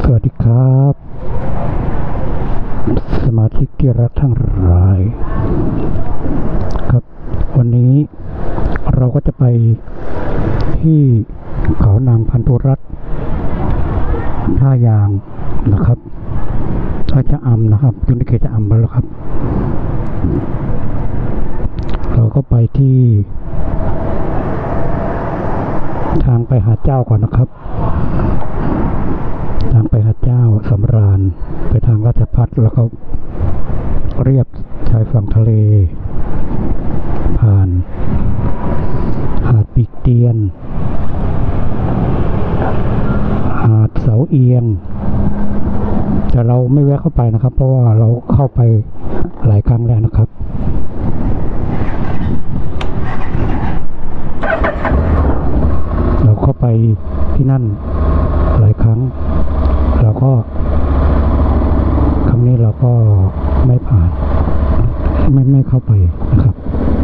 สวัสดีครับสมาชิกที่รักทั้งหลายครับวันนี้เราก็จะไปที่เขานางพันธุรัตน์ท่ายางนะครับท่าชะอำนะครับอยู่ในเขตชะอำแล้วครับ เราก็ไปที่ทางไปหาดเจ้าก่อนนะครับทางไปหาดเจ้าสำราญไปทางราชภัฏแล้วก็เรียบชายฝั่งทะเลผ่านหาดปีกเตียนหาดเสาเอียงแต่เราไม่แวะเข้าไปนะครับเพราะว่าเราเข้าไปหลายครั้งแล้วนะครับเราเข้าไปที่นั่นหลายครั้งเราก็ครั้งนี้เราก็ไม่ผ่านไม่เข้าไปนะครับ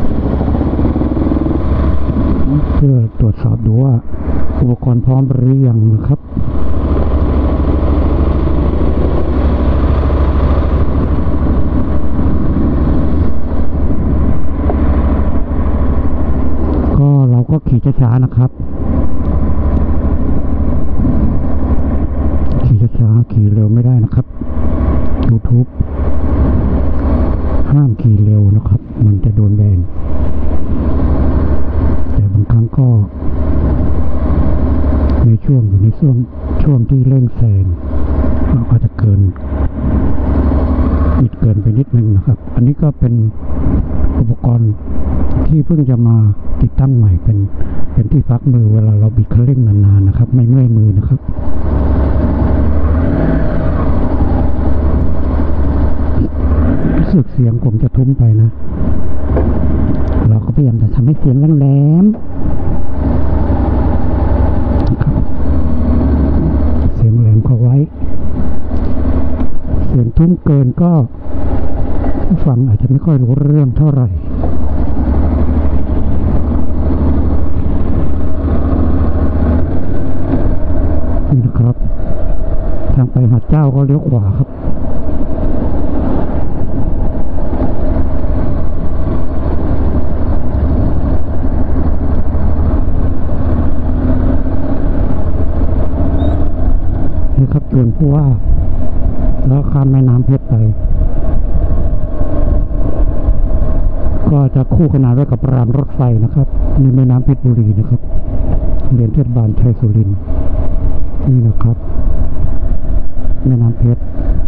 เพื่อตรวจสอบดูว่าอุปกรณ์พร้อมหรือยังนะครับก็เราก็ขี่ช้าๆนะครับขี่เร็วไม่ได้นะครับ YouTube ห้ามขี่เร็วนะครับมันจะโดนแบนแต่บางครั้งก็ในช่วงที่เร่งแซงเราก็จะเกินไปนิดนึงนะครับอันนี้ก็เป็นอุปกรณ์ที่เพิ่งจะมาติดตั้งใหม่เป็นที่พักมือเวลาเราบิดคันเร่งนานๆนะครับไม่เมื่อยมือนะครับรู้สึกเสียงผมจะทุ้มไปนะเราก็พยายามจะทำให้เสียงแหลมๆนะครับเสียงแหลมเข้าไว้เสียงทุ้มเกินก็ฟังอาจจะไม่ค่อยรู้เรื่องเท่าไหร่นี่นะครับทางไปหาดเจ้าก็เลี้ยวขวาครับนี่ครับจวนผู้ว่าแล้วข้ามแม่น้ำเพชรไปก็จะคู่ขนานไว้กับรางรถไฟนะครับในแม่น้ำเพชรบุรีนะครับเรียนเทศบาลชัยสุรินทร์นี่นะครับแม่น้ำเพชร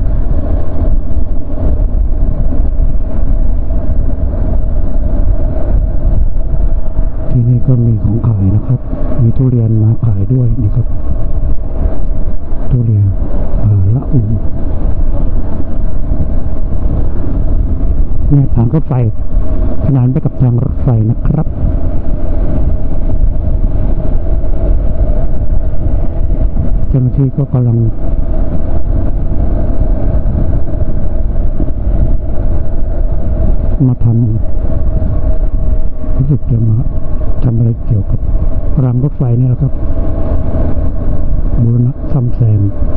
ที่นี่ก็มีของขายนะครับมีทุเรียนมาขายด้วยนะครับทุเรียนละอุ่นเนี่ยทางรถไฟขนานไปกับทางรถไฟนะครับเจ้าหน้าที่ก็กำลังมาทำรู้สึกจะมาทำอะไรเกี่ยวกับรางรถไฟนี่แหละครับบูรณะซ่อมแซม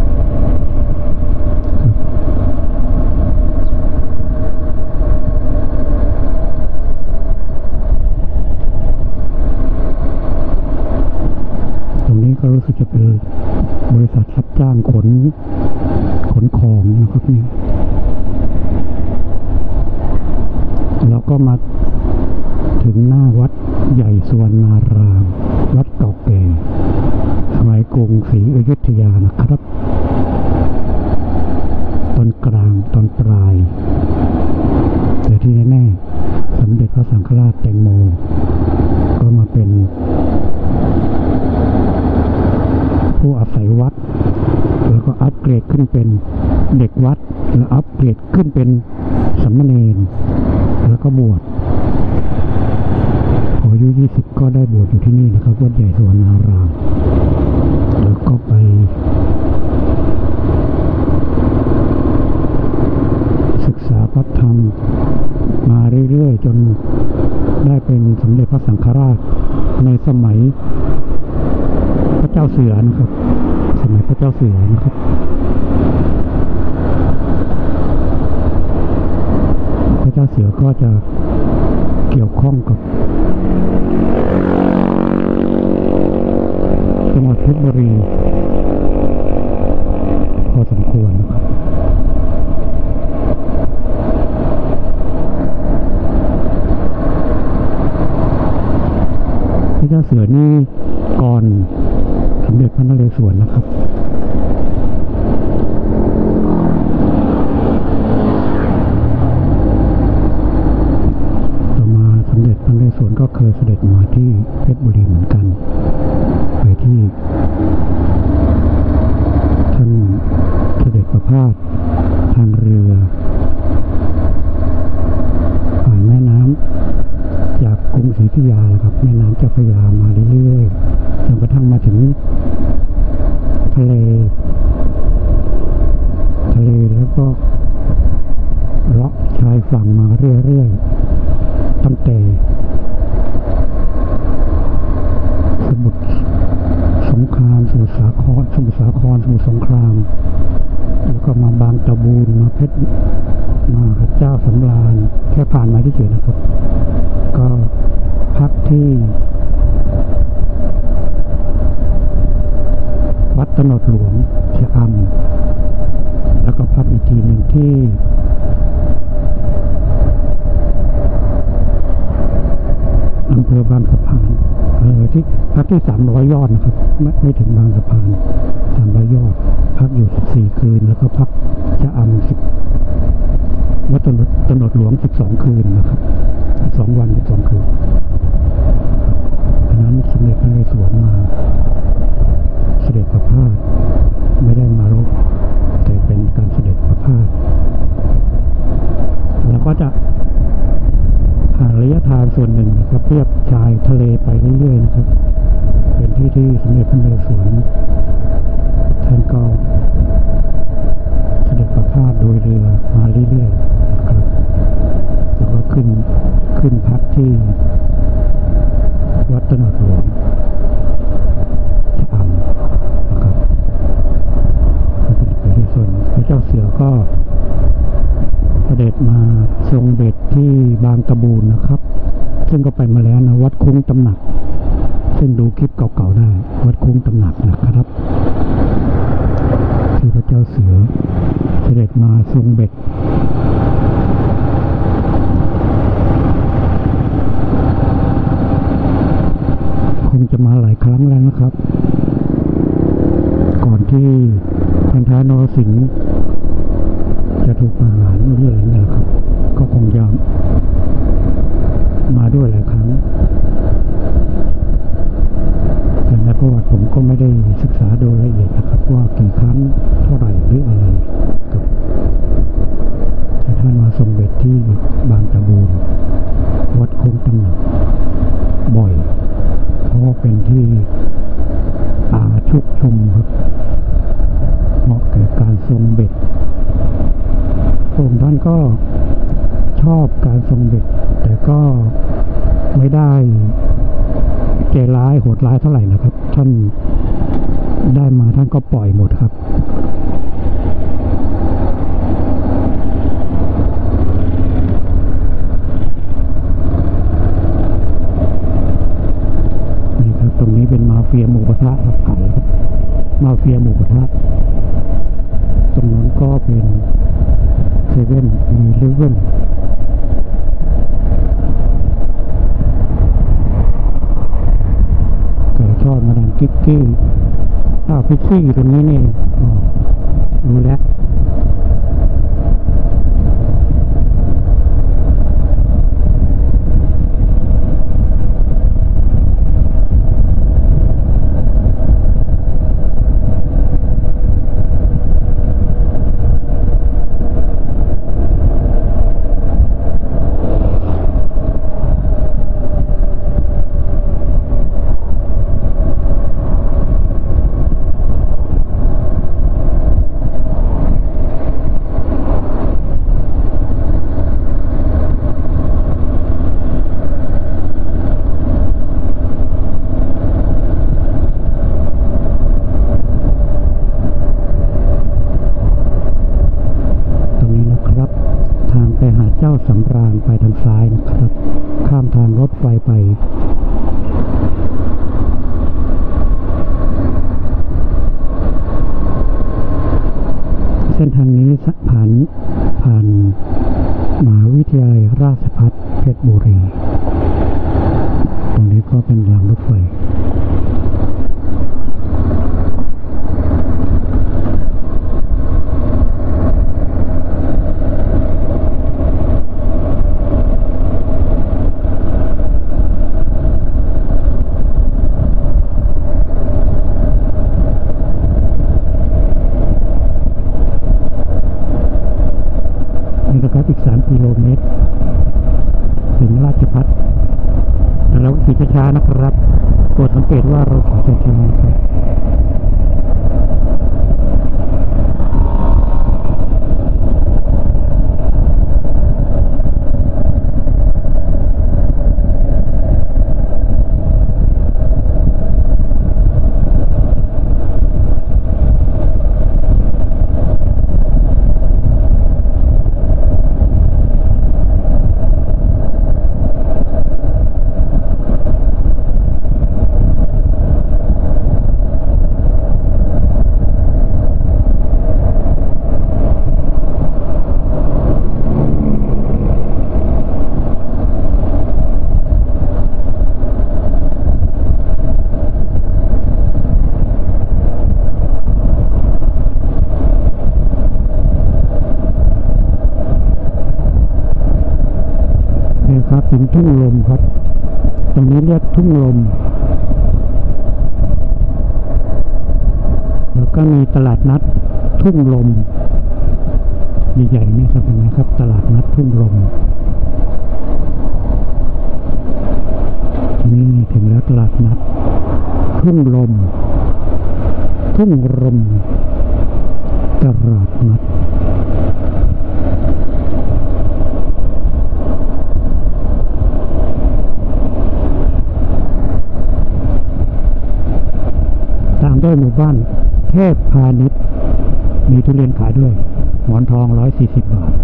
ตรงนี้ก็รู้สึกจะเป็นบริษัทรับจ้างขนของนะครับนี่แล้วก็มาถึงหน้าวัดใหญ่สุวรรณารามวัดเก่าแก่สมัยกรุงศรีอยุธยานะครับตอนกลางตอนปลายแต่ที่แน่ๆสมเด็จพระสังฆราชแตงโมก็มาเป็นผู้อาศัยวัดแล้วก็อัปเกรดขึ้นเป็นเด็กวัดแล้วอัปเกรดขึ้นเป็นสามเณรแล้วก็บวชพออายุ20ก็ได้บวชอยู่ที่นี่นะครับวัดใหญ่สุวรรณารามแล้วก็ไปศึกษาพระธรรมมาเรื่อยๆจนได้เป็นสมเด็จพระสังฆราชในสมัยพระเจ้าเสือนะครับสมัยพระเจ้าเสือนะครับพระเจ้าเสือก็จะเกี่ยวข้องกับจังหวัดเพชรบุรีพอสมควรนะครับพระเจ้าเสือนี่ก่อนสมเด็จพระนเรศวรนะครับต่อมาสมเด็จพระนเรศวรก็เคยเสด็จมาที่เพชรบุรีเหมือนกันไปที่ท่านเสด็จประพาสทางเรือผ่านแม่น้ำจากกรุงศรีอยุธยาครับแม่น้ำเจ้าพระยามาเรื่อยๆจนกระทั่งมาถึงทะเลแล้วก็เลาะชายฝั่งมาเรื่อยๆตั้งแต่สมุทรสงครามสมุทรสาครสมุทรสงครามแล้วก็มาบางตะบูนมาเพชรมาพระเจ้าสำราญแค่ผ่านมาที่เฉยนะครับก็พักที่วัดตโนดหลวงชะอำแล้วก็พักอีกทีหนึ่งที่อำเภอบางสะพานที่พักที่300 ยอดนะครับไม่ถึงบางสะพาน300 ยอดพักอยู่14 คืนแล้วก็พักชะอำวัดตโนดหลวง12 คืนนะครับ12 วัน12 คืนอันนั้นสมเด็จพระนเรศวรมาเสด็จประพาสไม่ได้มารบแต่เป็นการเสด็จประพาสแล้วก็จะผ่านระยะทางส่วนหนึ่งนะครับเทียบชายทะเลไปเรื่อยๆนะครับเป็นที่สมเด็จพระนเรศวรท่านก็เสด็จประพาสโดยเรือมาเรื่อยๆนะครับแล้วก็ขึ้นพักที่วัดตโนดหลวงชะอำนะครับส่วนพระเจ้าเสือก็เสด็จมาทรงเบ็ดที่บางตะบูนนะครับซึ่งก็ไปมาแล้วนะวัดคุ้งตำหนักซึ่งดูคลิปเก่าๆได้วัดคุ้งตำหนักนะครับที่พระเจ้าเสือเสด็จมาทรงเบ็ดคงจะมาหลายครั้งแล้วนะครับก่อนที่พันท้ายนรสิงห์จะถูกประหารนี่อะไรเนี่ยครับก็คงจะมาด้วยหลายครั้งแต่ในประวัติผมก็ไม่ได้ศึกษาโดยละเอียดนะครับว่ากี่ครั้งเท่าไหร่หรืออะไรครับแต่ท่านมาทรงเบ็ดที่บางตะบูนวัดคุ้งตำหนักบ่อยเพราะเป็นที่ป่าชุกชุมครับเหมาะแก่การทรงเบ็ดพระองค์ท่านก็ชอบการทรงเบ็ดแต่ก็ไม่ได้ใจร้ายโหดร้ายเท่าไหร่นะครับท่านได้มาท่านก็ปล่อยหมดครับนี่ครับตรงนี้เป็นมาเฟียหมูกระทะครับขายครับมาเฟียหมูกระทะตรงนั้นก็เป็น7-11ไก่ทอดมาดามกิ๊กกี้พิซซี่ตรงนี้นี่รู้แล้วเจ้าสำราญไปทางซ้ายนะครับข้ามทางรถไฟไปเส้นทางนี้ผ่านมหาวิทยาลัยราชภัฏเพชรบุรีตรงนี้ก็เป็นรางรถไฟอีก3 กิโลเมตรถึงราชภัฏแต่เราขี่ช้าๆนะครับโปรดสังเกตว่าเราขี่ช้าๆครับครับถึงทุ่งลมครับตรงนี้เรียกทุ่งลมแล้วก็มีตลาดนัดทุ่งลมใหญ่ๆนี่ครับเห็นไหมครับตลาดนัดทุ่งลมนี่ถึงแล้วตลาดนัดทุ่งลมตลาดนัดด้วยหมู่บ้านเทพพาณิชย์มีทุเรียนขายด้วยหมอนทอง140 บาท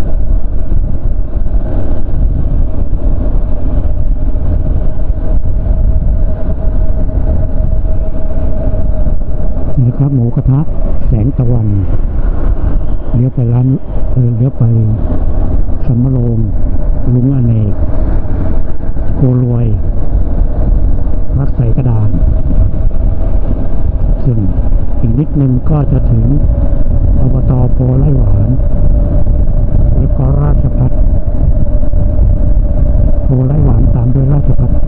นี่ครับหมูกระทะแสงตะวันเลี้ยวไปร้านเลี้ยวไปสำโรงลุงอเนกโกรวยวัดใส่กระดานซึ่งอีกนิดนึงก็จะถึงอบต.โพไร่หวานแล้วก็ราชภัฏโพไร่หวานตามด้วยราชภัฏ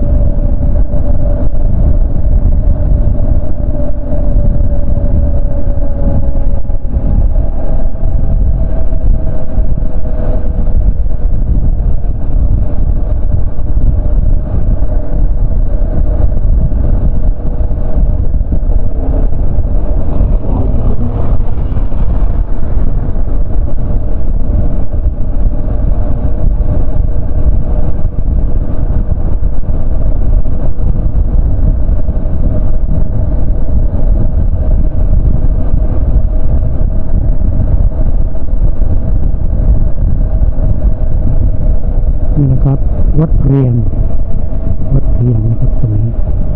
นี่นะครับวัดเพียงนะครับตรงนี้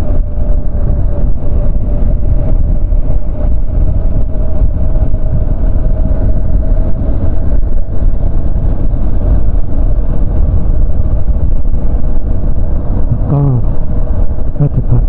ก็ราชภัฏ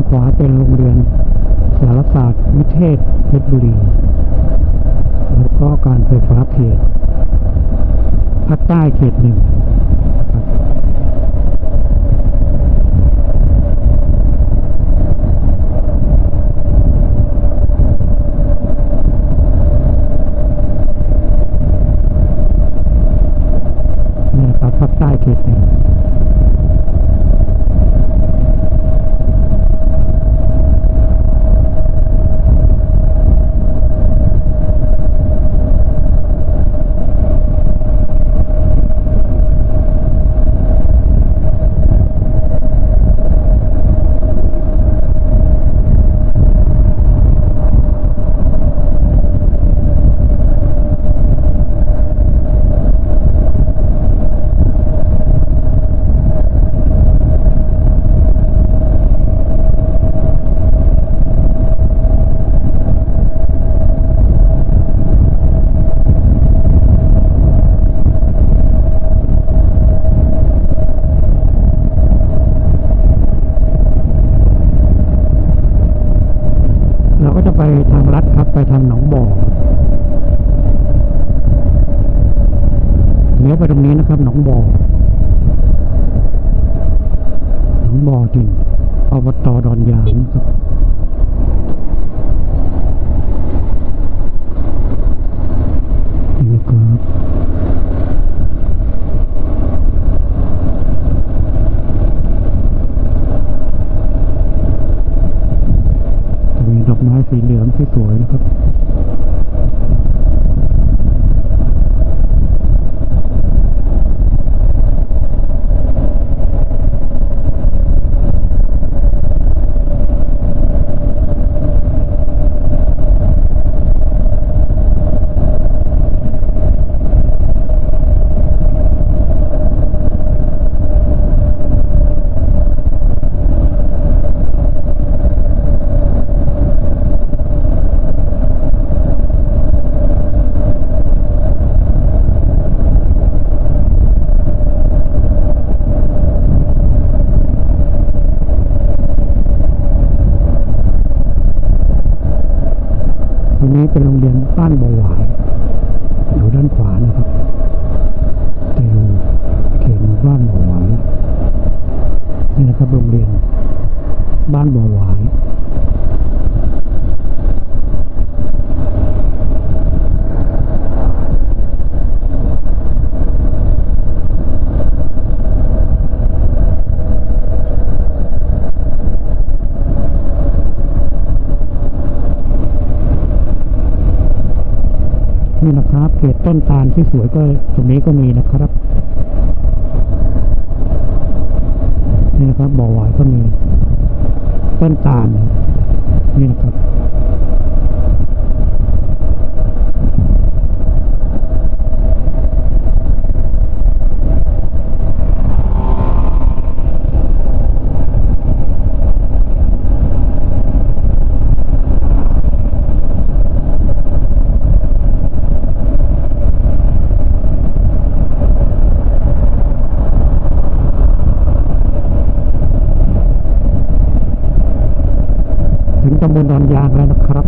ขวาเป็นโรงเรียนสารศาสตร์วิเทศเพชรบุรีแล้วก็การไฟฟ้าเขตภาคใต้เขตหนึ่งครับนี่ครับภาคใต้เขตหนึ่งเราก็จะไปทางลัดครับไปทางหนองบ่อเลี้ยวไปตรงนี้นะครับหนองบ่อจริงอบต.ดอนยางนะครับนี่ครับมีดอกไม้สีเหลืองที่สวยนะครับตรงนี้เป็นโรงเรียนบ้านบ่อหวายอยู่ด้านขวานะครับจะอยู่เขตหมู่บ้านบ่อหวายนี่นะครับโรงเรียนบ้านบ่อหวายนี่นะครับเขตต้นตาลที่สวยก็ตรงนี้ก็มีนะครับนี่นะครับบ่อหวายก็มีต้นตาลนี่นะครับถึงตำบลดอนยางแล้วนะครับ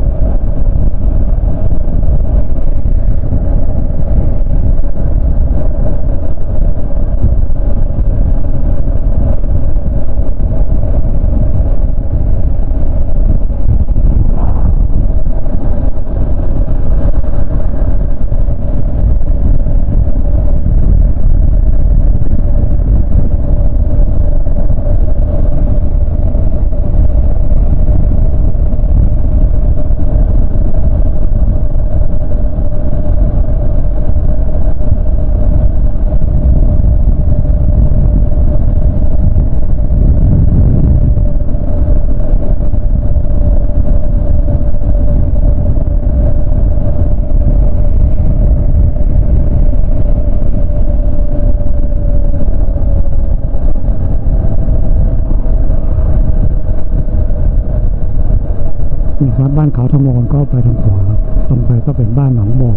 นี่ครับบ้านเขาทมรก็ไปทางขวาตรงไปก็เป็นบ้านหนองบ่อ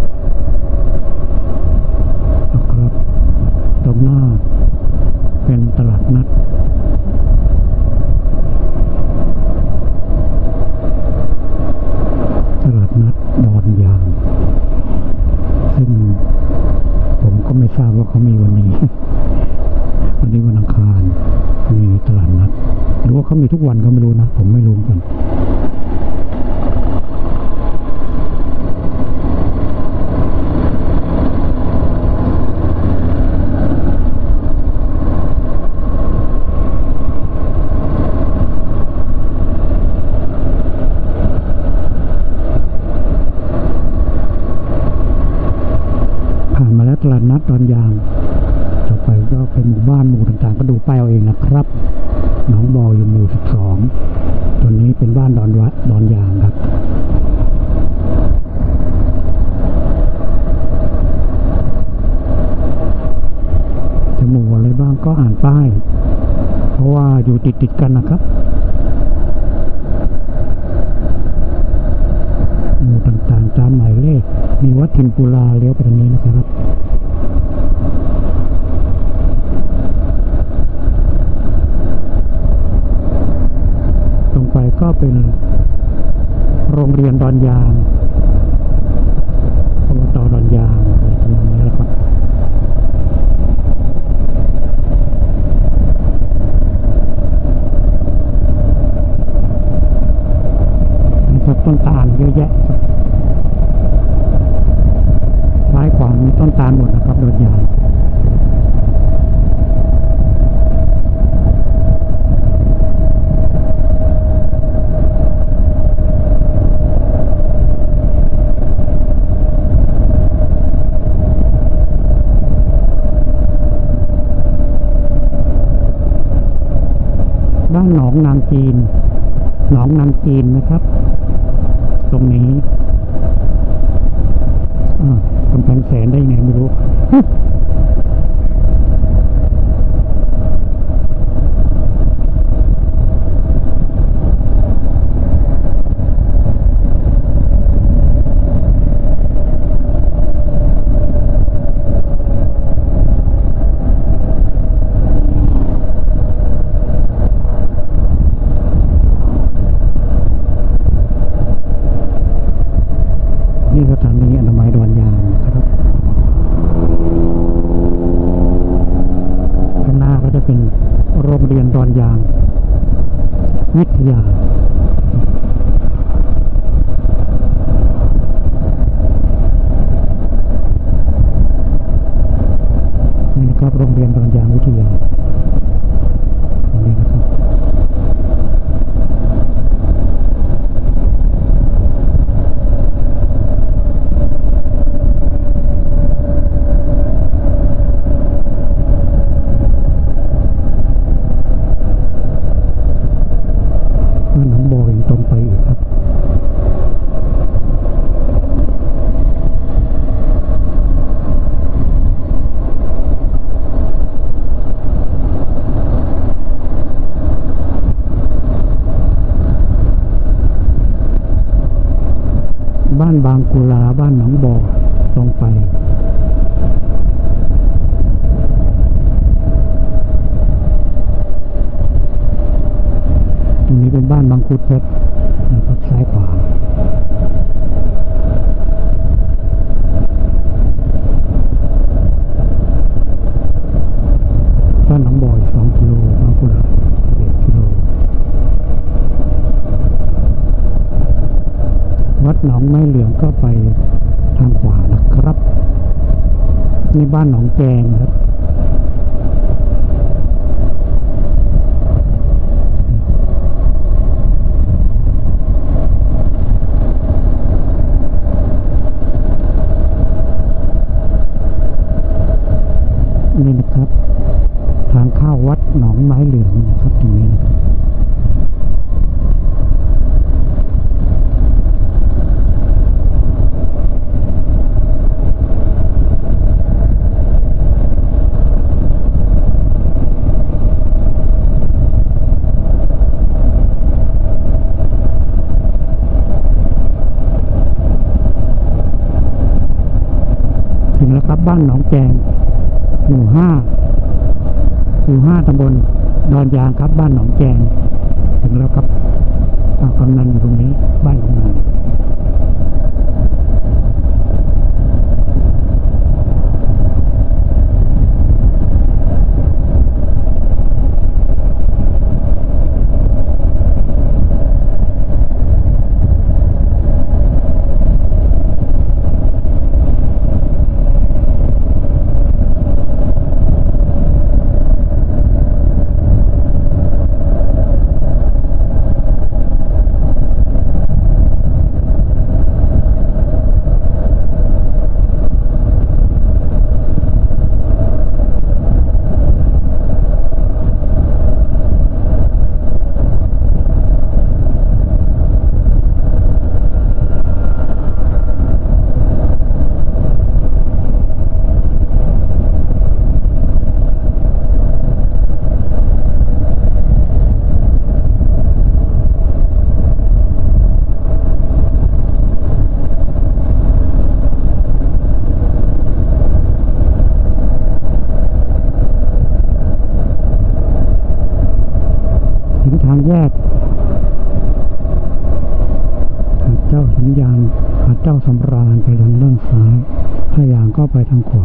นะครับตรงหน้าเป็นตลาดนัดเขามีวันนี้ วันนี้วันอังคารมีตลาดนัดหรือว่าเขามีทุกวันก็ไม่รู้นะผมไม่รู้กันตลาดนัดดอนยางต่อไปก็เป็นหมู่บ้านหมู่ต่างๆก็ดูป้ายเอาเองนะครับหนองบออยู่หมู่12ตัวนี้เป็นบ้านดอนยางครับจะหมู่อะไรบ้างก็อ่านป้ายเพราะว่าอยู่ติดกันนะครับหมู่ต่างๆตามหมายเลขมีวัดถิ่นปุราเลี้ยวไปทางนี้นะครับตรงไปก็เป็นโรงเรียนดอนยางอบต.ดอนยางตรงนี้แล้วครับต้นตาลเยอะแยะครับซ้ายขวามีต้นตาลหมดนะครับดอนยางบ้านหนองนางจีนหนองนางจีนนะครับตรงนี้กำแพงแสนได้ไงไม่รู้สถานีอนามัยดอนยางนะครับข้างหน้าก็จะเป็นโรงเรียนดอนยางวิทยานี่นะครับโรงเรียนดอนยางวิทยาตรงนี้นะครับหนองบอยังตรงไปอีกครับบ้านบางกุลาบ้านหนองบอตรงไปตรงนี้เป็นบ้านบางคุดเพชรนะครับซ้ายขวาบ้านหนองบอ2 กิโลบางกุลา11 กิโลวัดหนองไม้เหลืองก็ไปทางขวานะครับนี่บ้านหนองแจงครับนี่นะครับทางเข้าวัดหนองไม้เหลืองนะครับตรงนี้นะครับถึงแล้วครับบ้านหนองแจงหมู่5ตำบลดอนยางครับบ้านหนองแจงถึงแล้วครับกำนันอยู่ตรงนี้บ้านกำนันญาณหาดเจ้าสำราญไปทางด้านซ้ายถ้าอย่างก็ไปทางขวา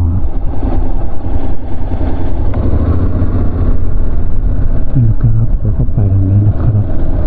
นี่นะครับเราก็ไปทางนี้นะครับ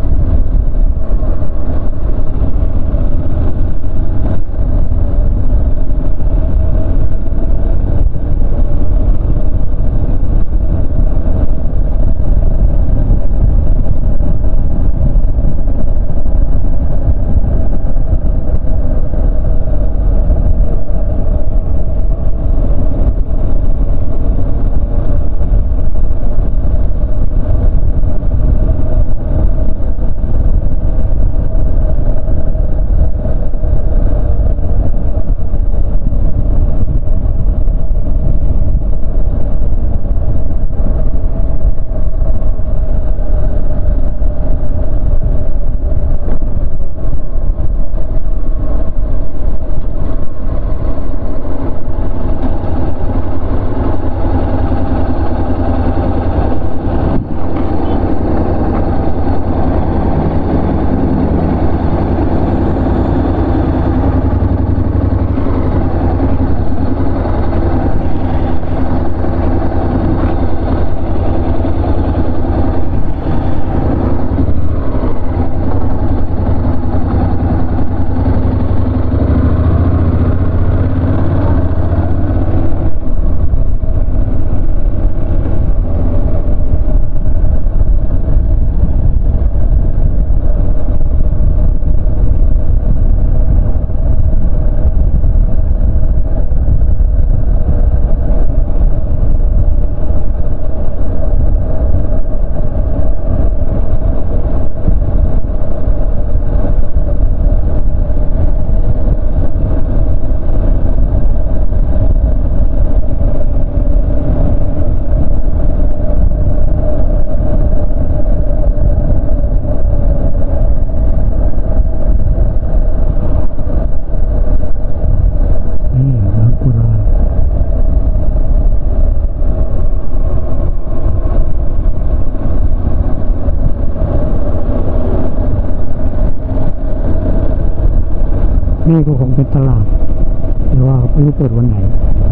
นี่ก็คงเป็นตลาดหรือว่าไม่รู้เปิดวันไหน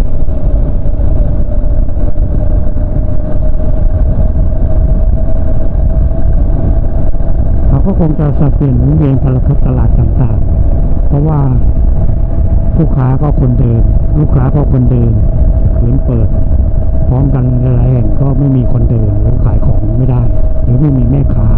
เขาก็คงจะสับเปลี่ยนหมุนเวียนกันละครับตลาดต่างๆเพราะว่าผู้ค้าก็คนเดินลูกค้าก็คนเดินขืนเปิดพร้อมกันหลายๆแห่งก็ไม่มีคนเดินหรือขายของไม่ได้หรือไม่มีแม่ค้า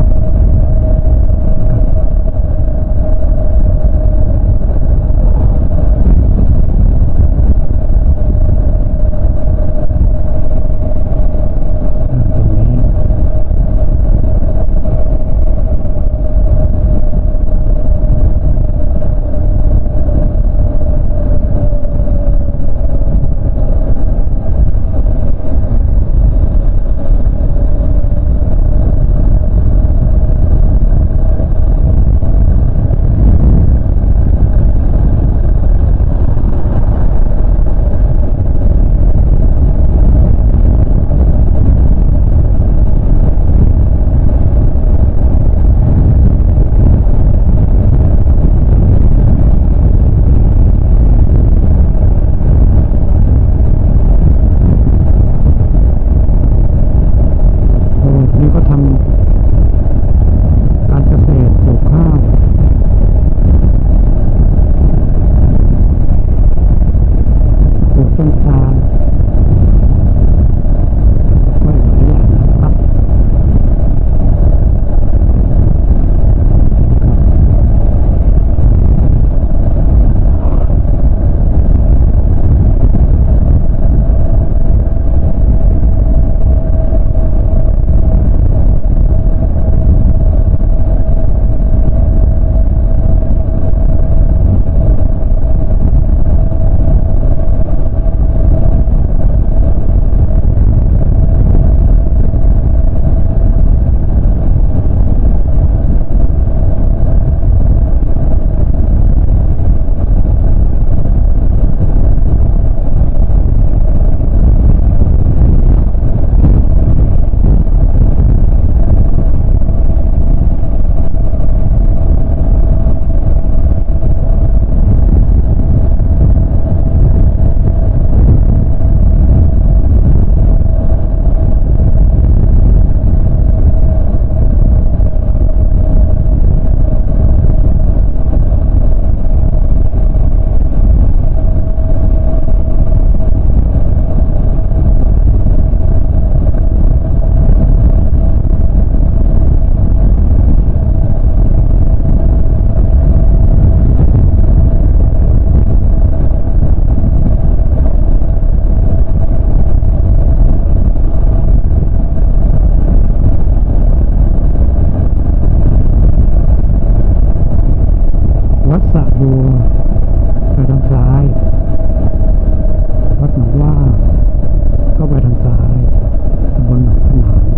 สระบัวไปทางซ้ายวัดหนองว่าก็ไปทางซ้ายตำบลหนองขนาน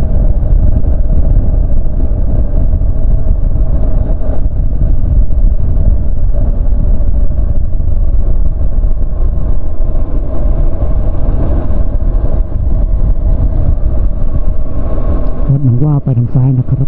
วัดหนองว่าไปทางซ้ายนะครับ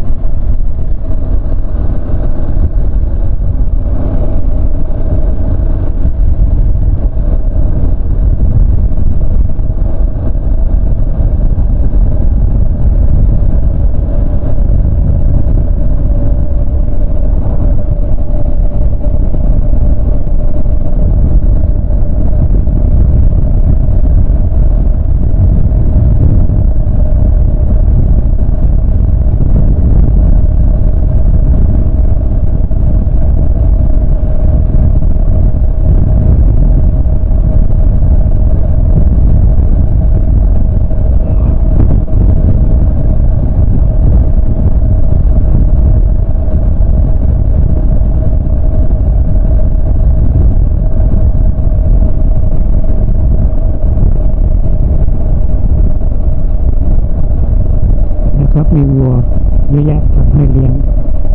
ครับมีวัวเยอะแยะครับให้เลี้ยง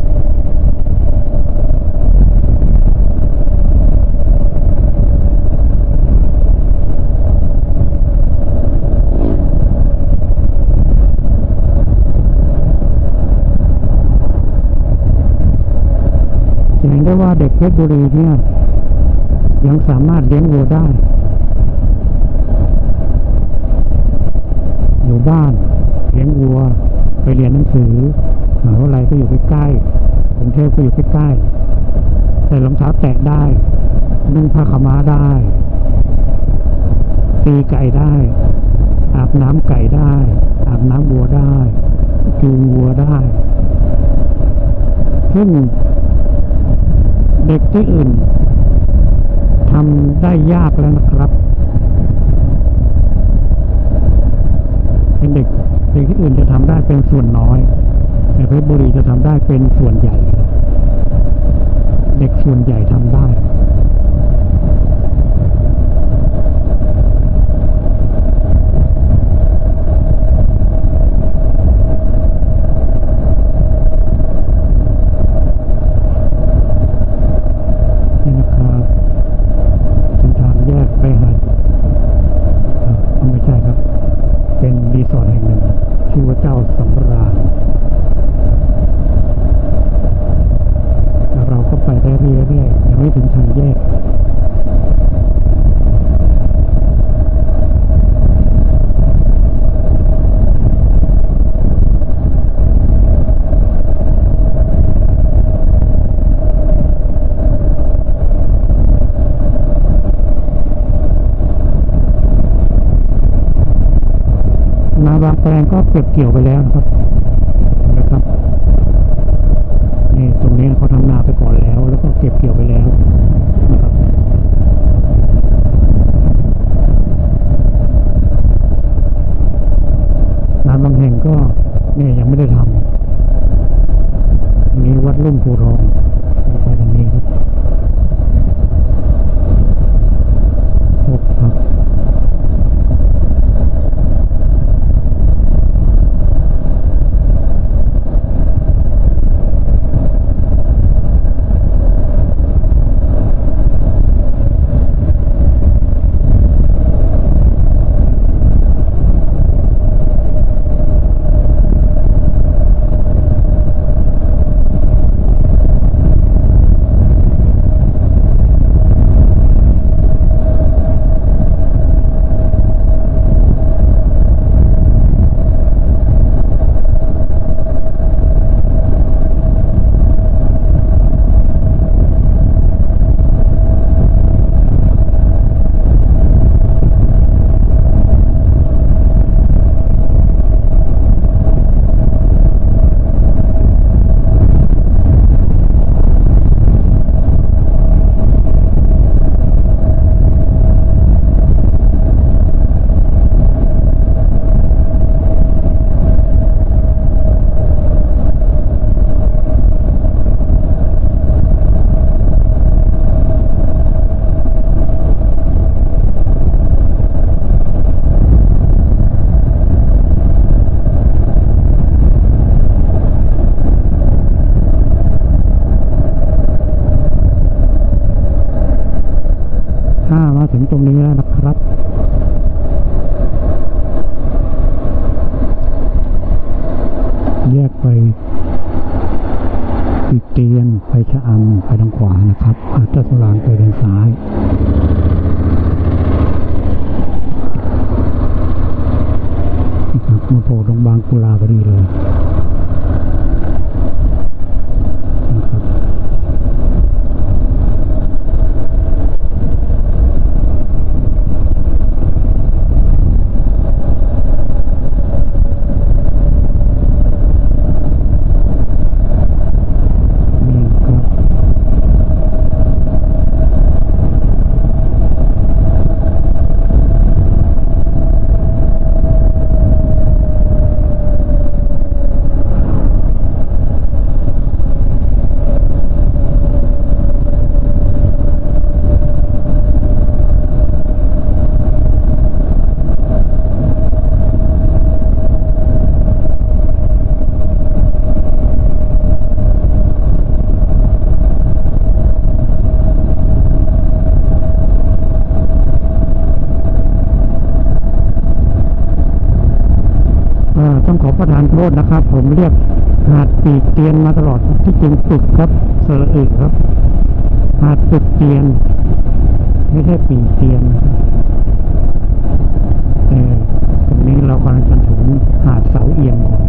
จะเห็นได้ว่าเด็กเพชรบุรีเนี่ยยังสามารถเลี้ยงวัวได้อยู่บ้านเลี้ยงวัวไปเรียนหนังสือมหาวิทยาลัยก็อยู่ใกล้ๆกรุงเทพก็อยู่ใกล้ๆใส่รองเท้าแตะได้นุ่งผ้าขาวม้าได้ตีไก่ได้อาบน้ำไก่ได้อาบน้ำวัวได้จูงวัวได้ซึ่งเด็กที่อื่นทำได้ยากแล้วนะครับเป็นเด็กที่อื่นจะทำได้เป็นส่วนน้อยแต่เพชรบุรีจะทำได้เป็นส่วนใหญ่เด็กส่วนใหญ่ทำได้นี่นะครับถึงทางแยกไปหาไม่ใช่ครับเป็นรีสอร์ทแห่งหนึ่งชื่อว่าเจ้าสำราญแล้วเราก็ไปได้เรื่อยๆยังไม่ถึงทางแยกนาบางแปลงก็เก็บเกี่ยวไปแล้วนะครับนี่ตรงนี้เขาทำนาไปก่อนแล้วแล้วก็เก็บเกี่ยวไปแล้วนะครับนาบางแห่งก็เนี่ยยังไม่ได้ทำอันนี้วัดลุ่มภูทองไปทางนี้ครับครับมาถึงตรงนี้แล้วนะครับแยกไปปีเตียนไปชะอำไปทางขวานะครับอาจจะสุรางไปทางซ้ายนะครับมาโผล่ตรงบางกุลาพอดีเลยนะครับต้องขอประทานโทษนะครับผมเรียกหาดปีเตียนมาตลอดที่จริงปึกครับสระอึครับหาดปึกเตียนไม่ใช่ปีเตียนตรงนี้เรากำลังจะถึงหาดเสาเอียงก่อน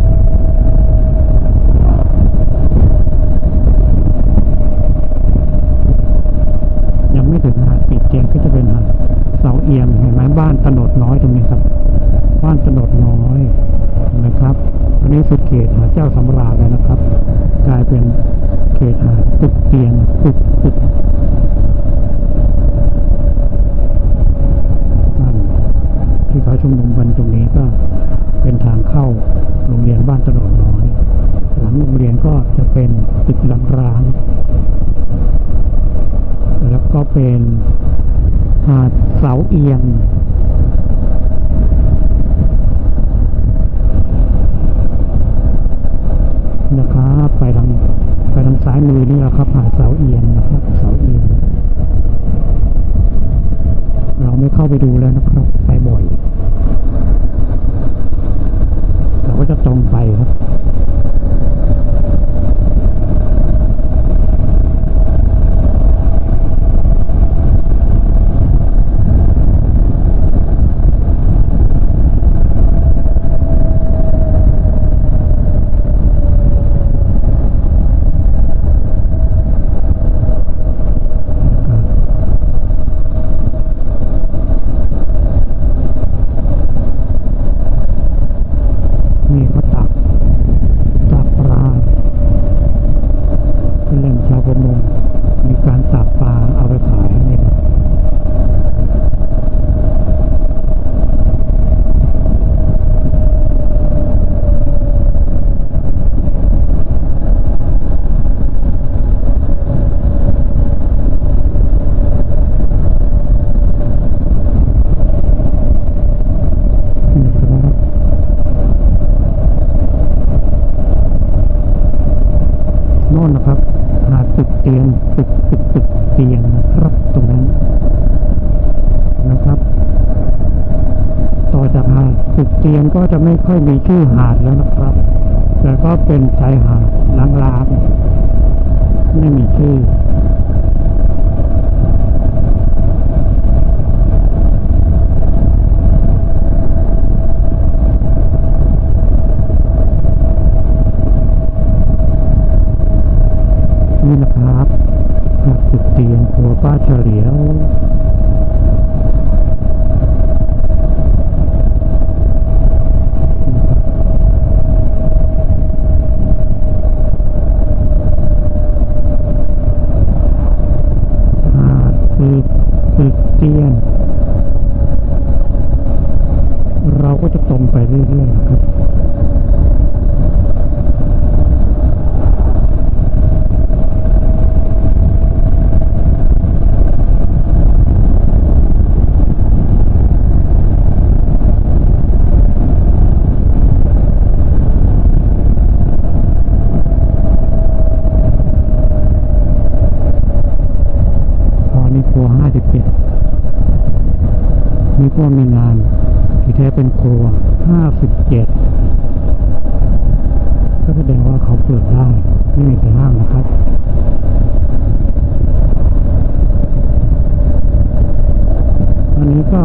ยังไม่ถึงหาดปีเตียนก็จะเป็นหาดเสาเอียงเห็นไหมบ้านตโนดน้อยตรงนี้ครับบ้านตโนดน้อยนะครับอันนี้สุดเขตหาดเจ้าสำราญแล้วนะครับกลายเป็นเขตหาดปึกเตียนปึกที่เขาชุมนุมกันตรงนี้ก็เป็นทางเข้าโรงเรียนบ้านตโนดน้อยหลังโรงเรียนก็จะเป็นตึกร้างแล้วก็เป็นหาดเสาเอียงนะครับไปทางซ้ายมือนี่แหละครับหาดเสาเอียงนะครับเสาเอียงเราไม่เข้าไปดูแล้วนะครับไปบ่อยเราก็จะตรงไปครับโน่นนะครับหาดตึกเตียนตึกเตียนนะครับตรงนั้นนะครับต่อจากหาดตึกเตียนก็จะไม่ค่อยมีชื่อหาดแล้วนะครับแต่ก็เป็นชายหาดล้างๆไม่มีชื่อนี่นะครับหาดตึกเตียนครัวป้าเฉลียวหาดตึกเตียนเราก็จะตรงไปเรื่อยๆครับครัว57 มีก็มีงานที่แท้เป็นครัว57ก็แสดงว่าเขาเปิดได้ไม่มีใครห้ามนะครับอันนี้ก็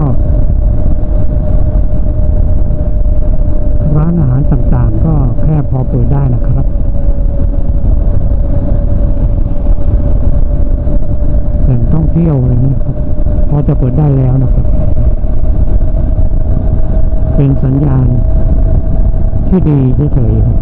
ร้านอาหารต่างๆก็แค่พอเปิดได้นะครับแหล่งท่องเที่ยวอะไรนี้ครับพอจะเปิดได้แล้วนะครับเป็นสัญญาณที่ดีเฉยๆครับ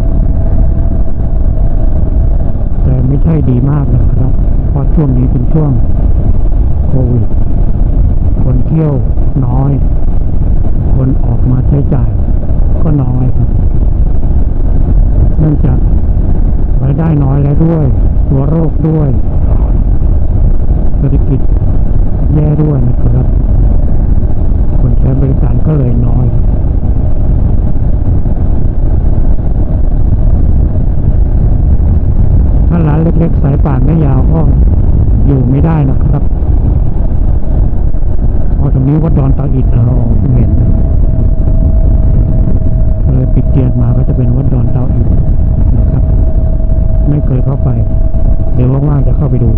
แต่ไม่ใช่ดีมากนะครับเพราะช่วงนี้เป็นช่วงโควิดคนเที่ยวน้อยคนออกมาใช้จ่ายก็น้อยครับเนื่องจากรายได้น้อยแล้วด้วยตัวโรคด้วยเศรษฐกิจแย่ด้วยนะครับคนใช้บริการก็เลยน้อยถ้าร้านเล็กๆสายป่านไม่ยาวก็อยู่ไม่ได้นะครับพอตรงนี้วัดดอนเตาอิฐเราเห็นเลยปิดเกียรมาก็จะเป็นวัดดอนเตาอิฐนะครับไม่เคยเข้าไปเดี๋ยวว่างๆจะเข้าไปดู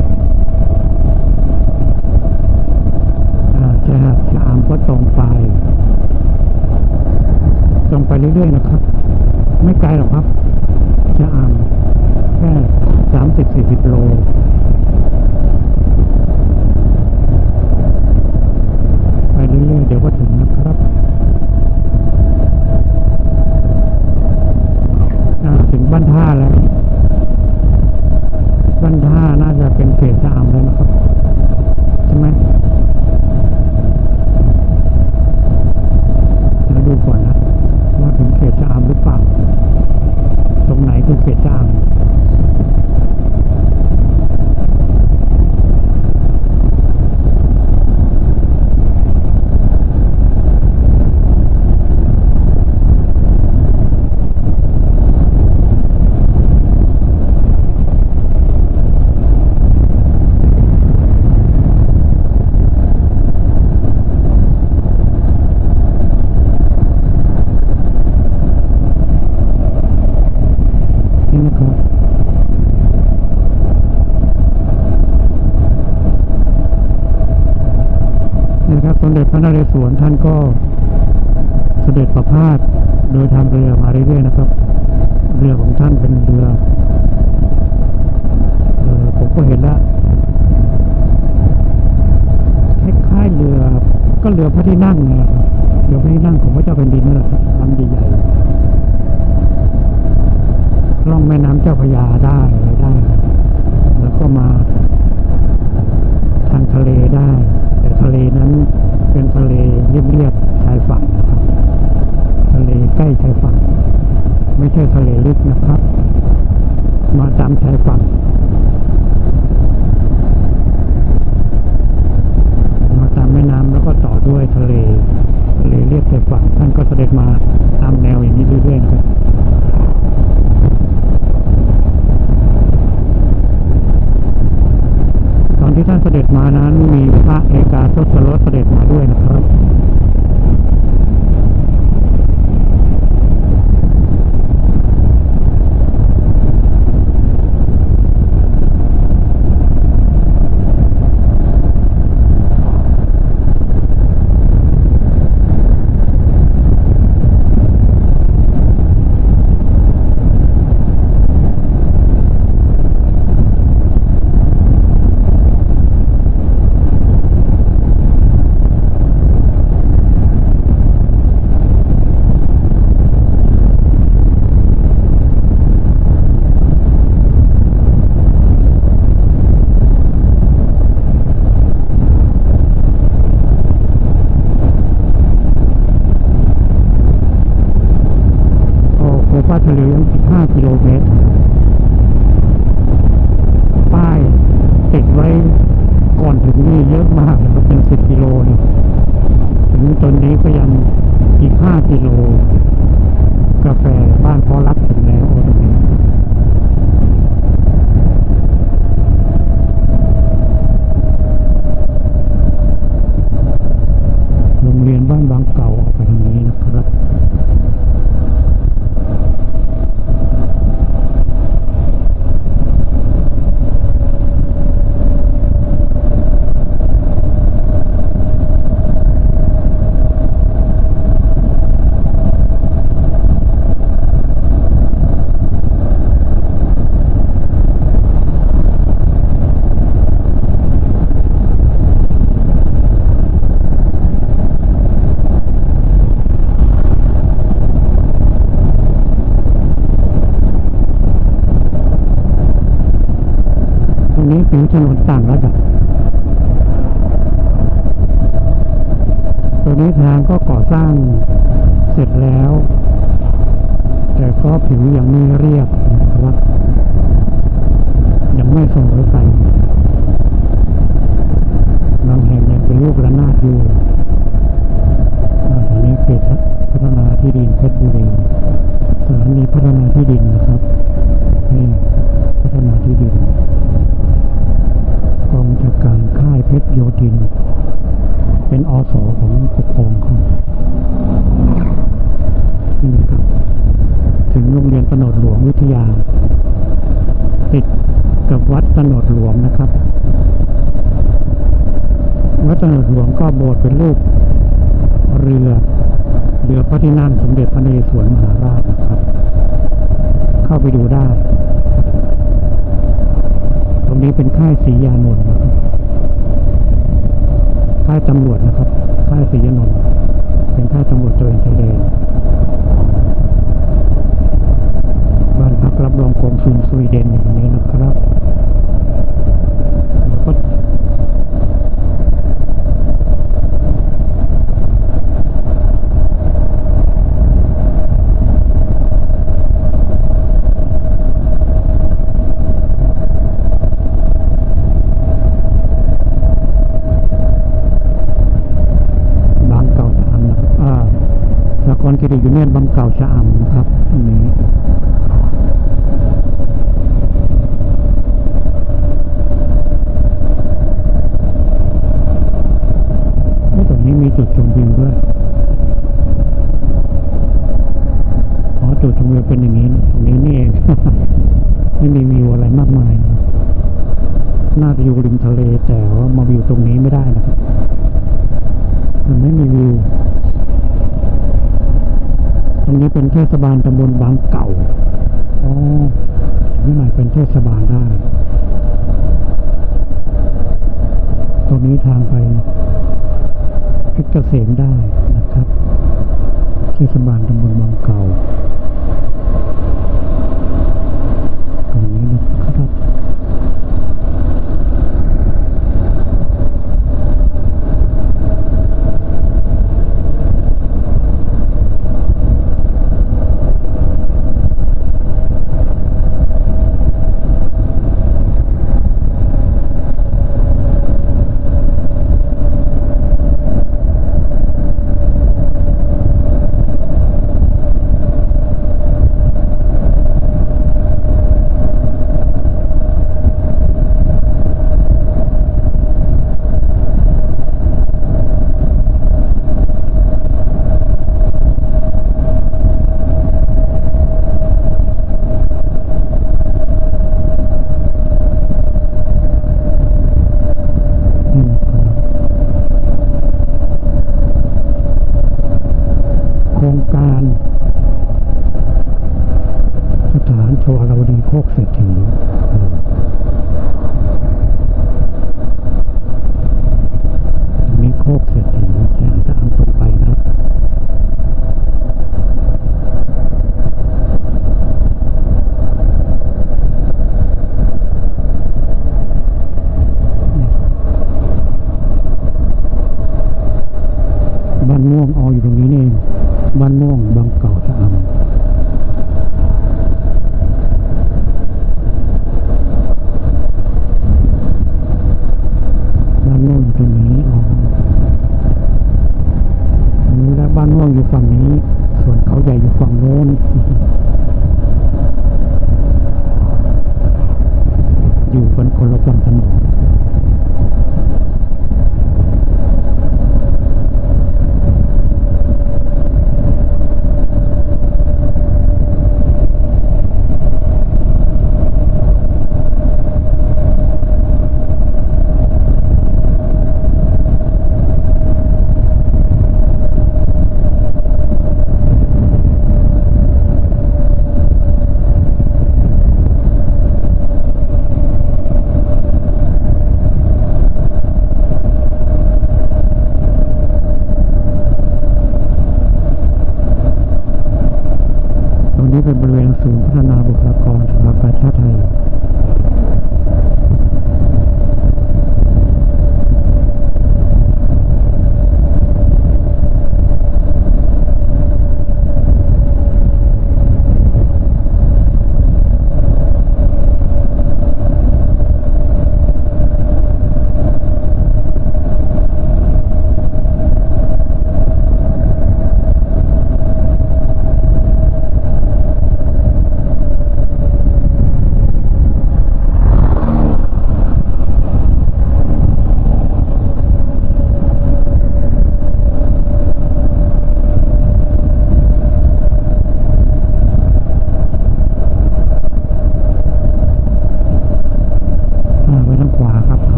ชายหาดชะอำก็ตรงไปเรื่อยๆนะครับไม่ไกลหรอกครับชะอำแค่30-40 โลไปเรื่อยๆเดี๋ยวก็ถึงนะครับถึงบ้านท่าแล้วบ้านท่าน่าจะเป็นเขตชะอำแล้วนะครับใช่ไหมเราดูก่อนนะว่าถึงเขตชะอำหรือเปล่าตรงไหนคือเขตชะอำสมเด็จพระนเรศวรท่านก็เสด็จประพาสโดยทางเรือมาเรื่อยๆนะครับเรือของท่านเป็นเรือผมก็เห็นแล้วคล้ายๆเรือก็เรือพระที่นั่งเนี่ยเรือพระที่นั่งของพระเจ้าแผ่นดินนั่นแหละครับลำใหญ่ๆล่องแม่น้ำเจ้าพระยาได้อะไรได้แล้วก็มาทางทะเลได้แต่ทะเลนั้นเป็นทะเลเรียบๆชายฝั่งนะครับทะเลใกล้ชายฝั่งไม่ใช่ทะเลลึกนะครับมาตามชายฝั่งมาตามแม่น้ำแล้วก็ต่อด้วยทะเลเรียบชายฝั่งท่านก็เสด็จมาตามแนวอย่างนี้เรื่อยๆนะครับตอนที่ท่านเสด็จมานั้นมีพระเอกาทศรสเสด็จมาด้วยนะครับป้ายทะเลยัง15 กิโลเมตรป้ายติดไว้ก่อนถึงนี่เยอะมากนะครับเป็น10 กิโลนี่ถึงตอนนี้ก็ยังอีก5 กิโลกาแฟบ้านพอรักถึงแล้วตรงนี้นี้ผิวถนนต่างระดับตัวนี้ทางก็ก่อสร้างเสร็จแล้วแต่ก็ผิวยังไม่เรียบนะครับยังไม่เสมอไปบางแห่งยังเป็นลูกระนาดอยู่ตอนนี้เขตพัฒนาที่ดินเพชรบุรีสถานีพัฒนาที่ดินนะครับนี่พัฒนาที่ดินกองบัญชาการค่ายเพชรโยธินเป็นอส.ของปกครองเขานี่นะครับถึงโรงเรียนตโนดหลวงวิทยาติดกับวัดตโนดหลวงนะครับวัดตโนดหลวงก็โบสถ์เป็นรูปเรือพระที่นั่งสมเด็จพระนเรศวรมหาราชนะครับเข้าไปดูได้ตรงนี้เป็นค่ายศรียานนท์นะครับค่ายตำรวจนะครับค่ายศรียานนท์เป็นค่ายตำรวจตระเวนชายแดนบ้านพักรับรองกรมสุลสวีเดนอย่างนี้นะครับแล้วก็เครดิตยูเนียนบางเก่าชะอำนะครับตรงนี้ตรงนี้มีจุดชมวิวด้วยจุดชมวิวเป็นอย่างนี้ตรงนี้นี่เอง ไม่มีวิวอะไรมากมายนะน่าจะอยู่ริมทะเลแต่ว่ามาวิวตรงนี้ไม่ได้นะครับมันไม่มีวิวตรงนี้เป็นเทศบาลตำบลบางเก่านี่หมายเป็นเทศบาลได้ตรงนี้ทางไปเพชรเกษมได้นะครับเทศบาลตำบลบางเก่าตรงนี้นะครับ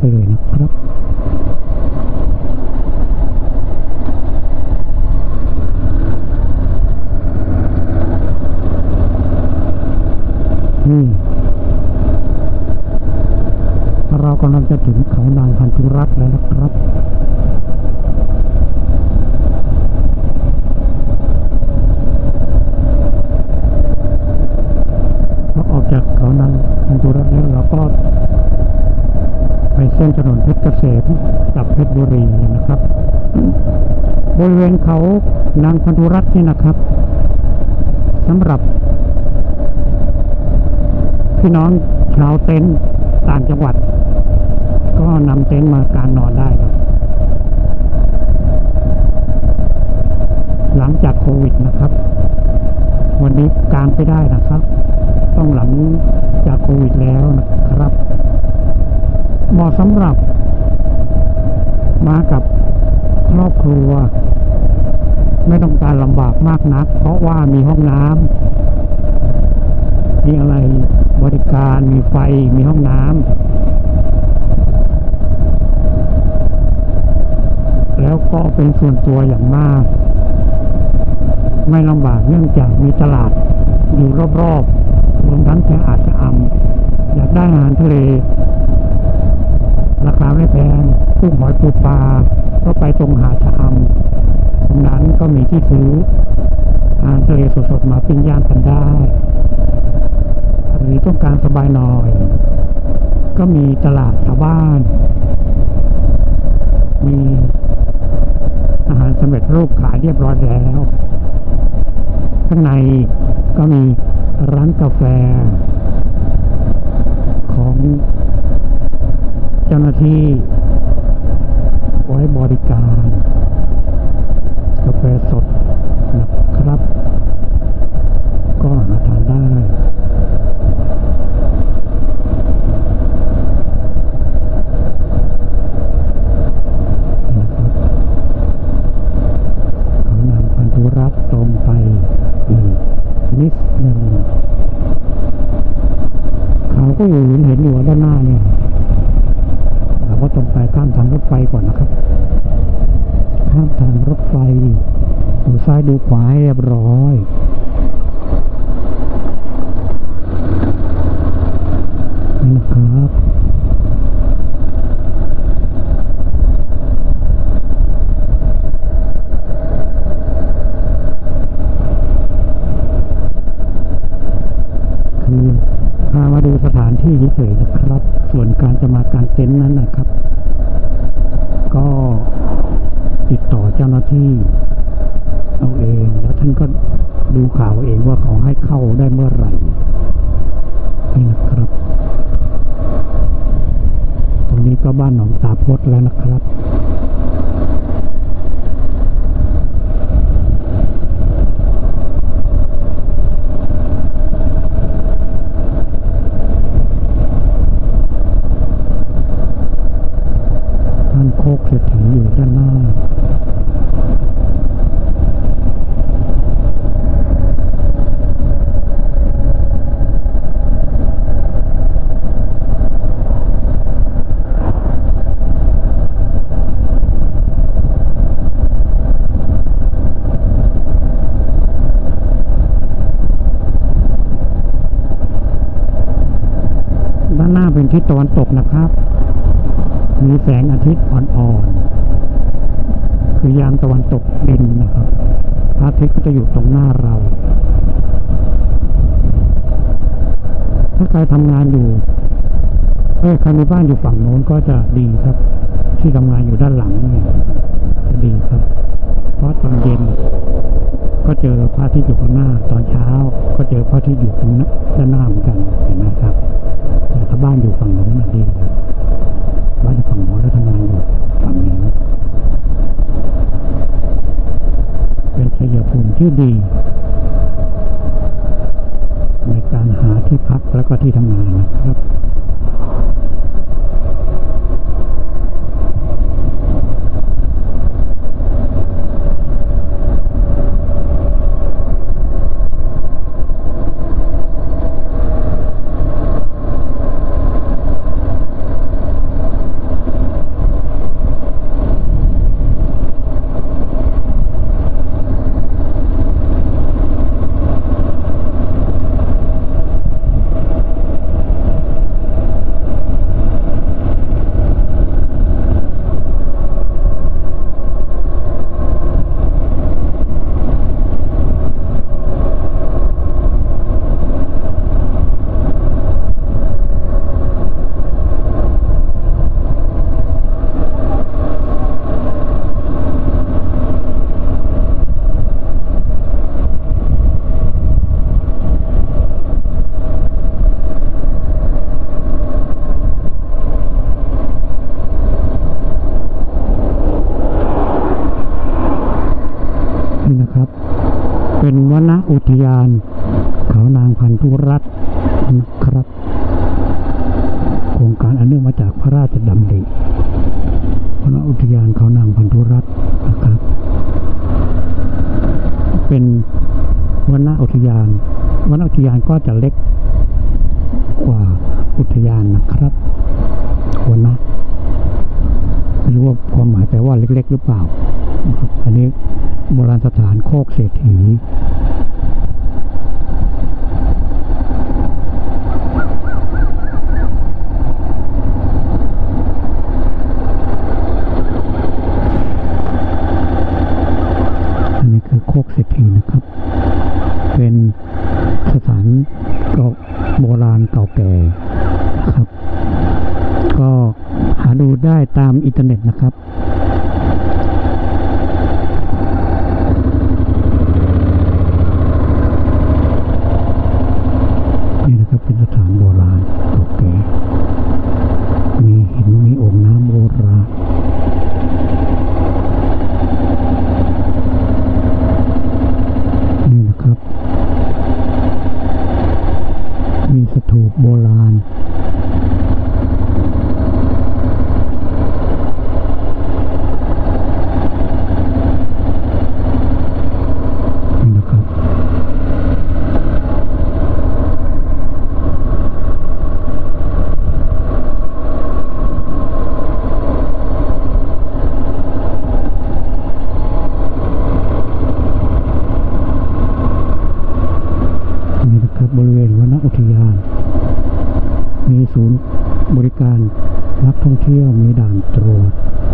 เลยนะครับเรากำลังจะถึงเขานางพันธุรัตน์แล้วนะครับพอออกจากเขานางพันธุรัตน์แล้วเราก็ไปเส้นถนนเพชรเกษมกับเพชรบุรีนะครับบริเวณเขานางพันธุรัตน์นี่นะครับสำหรับพี่น้องชาวเต็นท์ต่างจังหวัดก็นำเต็นท์มากางนอนได้ครับหลังจากโควิดนะครับวันนี้กางไปได้นะครับต้องหลังจากโควิดแล้วนะครับเหมาะสำหรับมากับครอบครัวไม่ต้องการลำบากมากนักเพราะว่ามีห้องน้ำมีอะไรบริการมีไฟมีห้องน้ำแล้วก็เป็นส่วนตัวอย่างมากไม่ลำบากเนื่องจากมีตลาดอยู่รอบๆรวมทั้งแค่อาจจะอยากได้อาหารทะเลราคาไม่แพงกุ้งหอยปูปลาก็ไปตรงหาดชะอำตรงนั้นก็มีที่ซื้ออาหารทะเลสดๆมาปิ้งย่างกันได้หรือต้องการสบายหน่อยก็มีตลาดชาวบ้านมีอาหารสำเร็จรูปขายเรียบร้อยแล้วข้างในก็มีร้านกาแฟของเจ้าหน้าที่ไว้บริการกาแฟสดนะครับก็หาทานได้เขานางพันธุรัตน์ตรงไปอีกนิดหนึ่งเขาก็อยู่เห็นอยู่ด้านหน้าเนี่ยเราก็ตรงไปข้ามทางรถไฟก่อนนะครับข้ามทางรถไฟดูซ้ายดูขวาให้เรียบร้อยนี่นะครับคือพามาดูสถานที่เฉยๆนะครับส่วนการจะมากางเต็นท์นั้นนะครับก็ติดต่อเจ้าหน้าที่เอาเองแล้วท่านก็ดูข่าวเองว่าเขาให้เข้าได้เมื่อไหร่นี่นะครับตรงนี้ก็บ้านหนองตาพดแล้วนะครับท่านโคกเศรษฐีอยู่ด้านหน้าเป็นทิศตะวันตกนะครับมีแสงอาทิตย์อ่อนๆคือยามตะวันตกดินนะครับพระอาทิตย์ก็จะอยู่ตรงหน้าเราถ้าใครทำงานอยู่ใครมีบ้านอยู่ฝั่งโน้นก็จะดีครับที่ทำงานอยู่ด้านหลังเนี่ยจะดีครับเพราะตอนเย็นก็เจอพระอาทิตย์อยู่ข้างหน้าตอนเช้าก็เจอพระอาทิตย์อยู่ตรงด้านหน้าเหมือนกันเห็นไหมครับแต่ถ้าบ้านอยู่ฝั่งโน้นน่ะดีครับบ้านอยู่ฝั่งโน้นแล้วทำงานอยู่ฝั่งนี้เป็นชัยภูมิที่ดีในการหาที่พักแล้วก็ที่ทำงานนะครับยานเขานางพันธุรัตน์นะครับโครงการอันเนื่องมาจากพระราชดำริวนอุทยานเขานางพันธุรัตน์นะครับเป็นวนอุทยานก็จะเล็กกว่าอุทยานนะครับวนไม่รู้ว่าความหมายแปลว่าเล็กๆหรือเปล่านะครับอันนี้โบราณสถานโคกเศรษฐีอันนี้คือโคกเศรษฐีนะครับเป็นสถานโบราณเก่าแก่ครับก็หาดูได้ตามอินเทอร์เน็ตนะครับนี่นะครับเป็นสถานโบราณเก่าแก่มีหินมีโอ่งน้ำโบราณนี่นะครับมีสถูปโบราณนี่นะครับบริเวณวนอุทยานมีศูนย์บริการนักท่องเที่ยวมีด่านตรวจ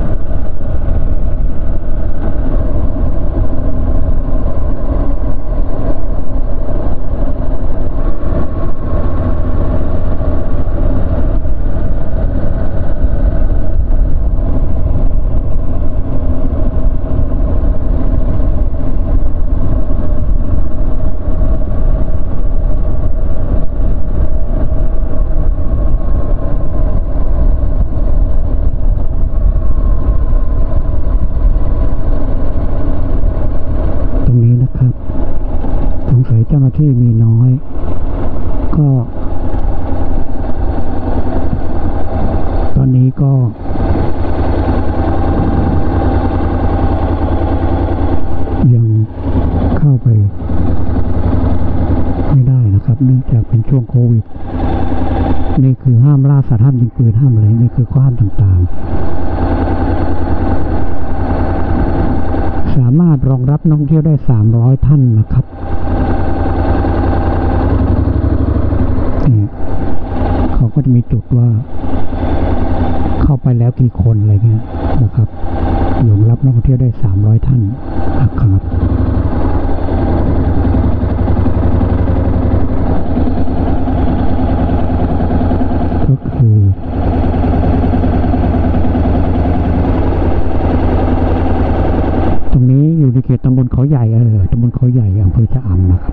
เจ้าหน้าที่มีน้อยก็ตอนนี้ก็ยังเข้าไปไม่ได้นะครับเนื่องจากเป็นช่วงโควิดนี่คือห้ามล่าสัตว์ห้ามยิงปืนห้ามอะไรนี่คือข้อห้ามต่างๆสามารถรองรับนักท่องเที่ยวได้300ท่านนะครับเขาก็จะมีจุดว่าเข้าไปแล้วกี่คนอะไรเงี้ยนะครับรองรับนักท่องเที่ยวได้300ท่านนะครับก็คือตรงนี้อยู่ในเขตตำบลเขาใหญ่ตำบลเขาใหญ่อำเภอชะอำนะครับ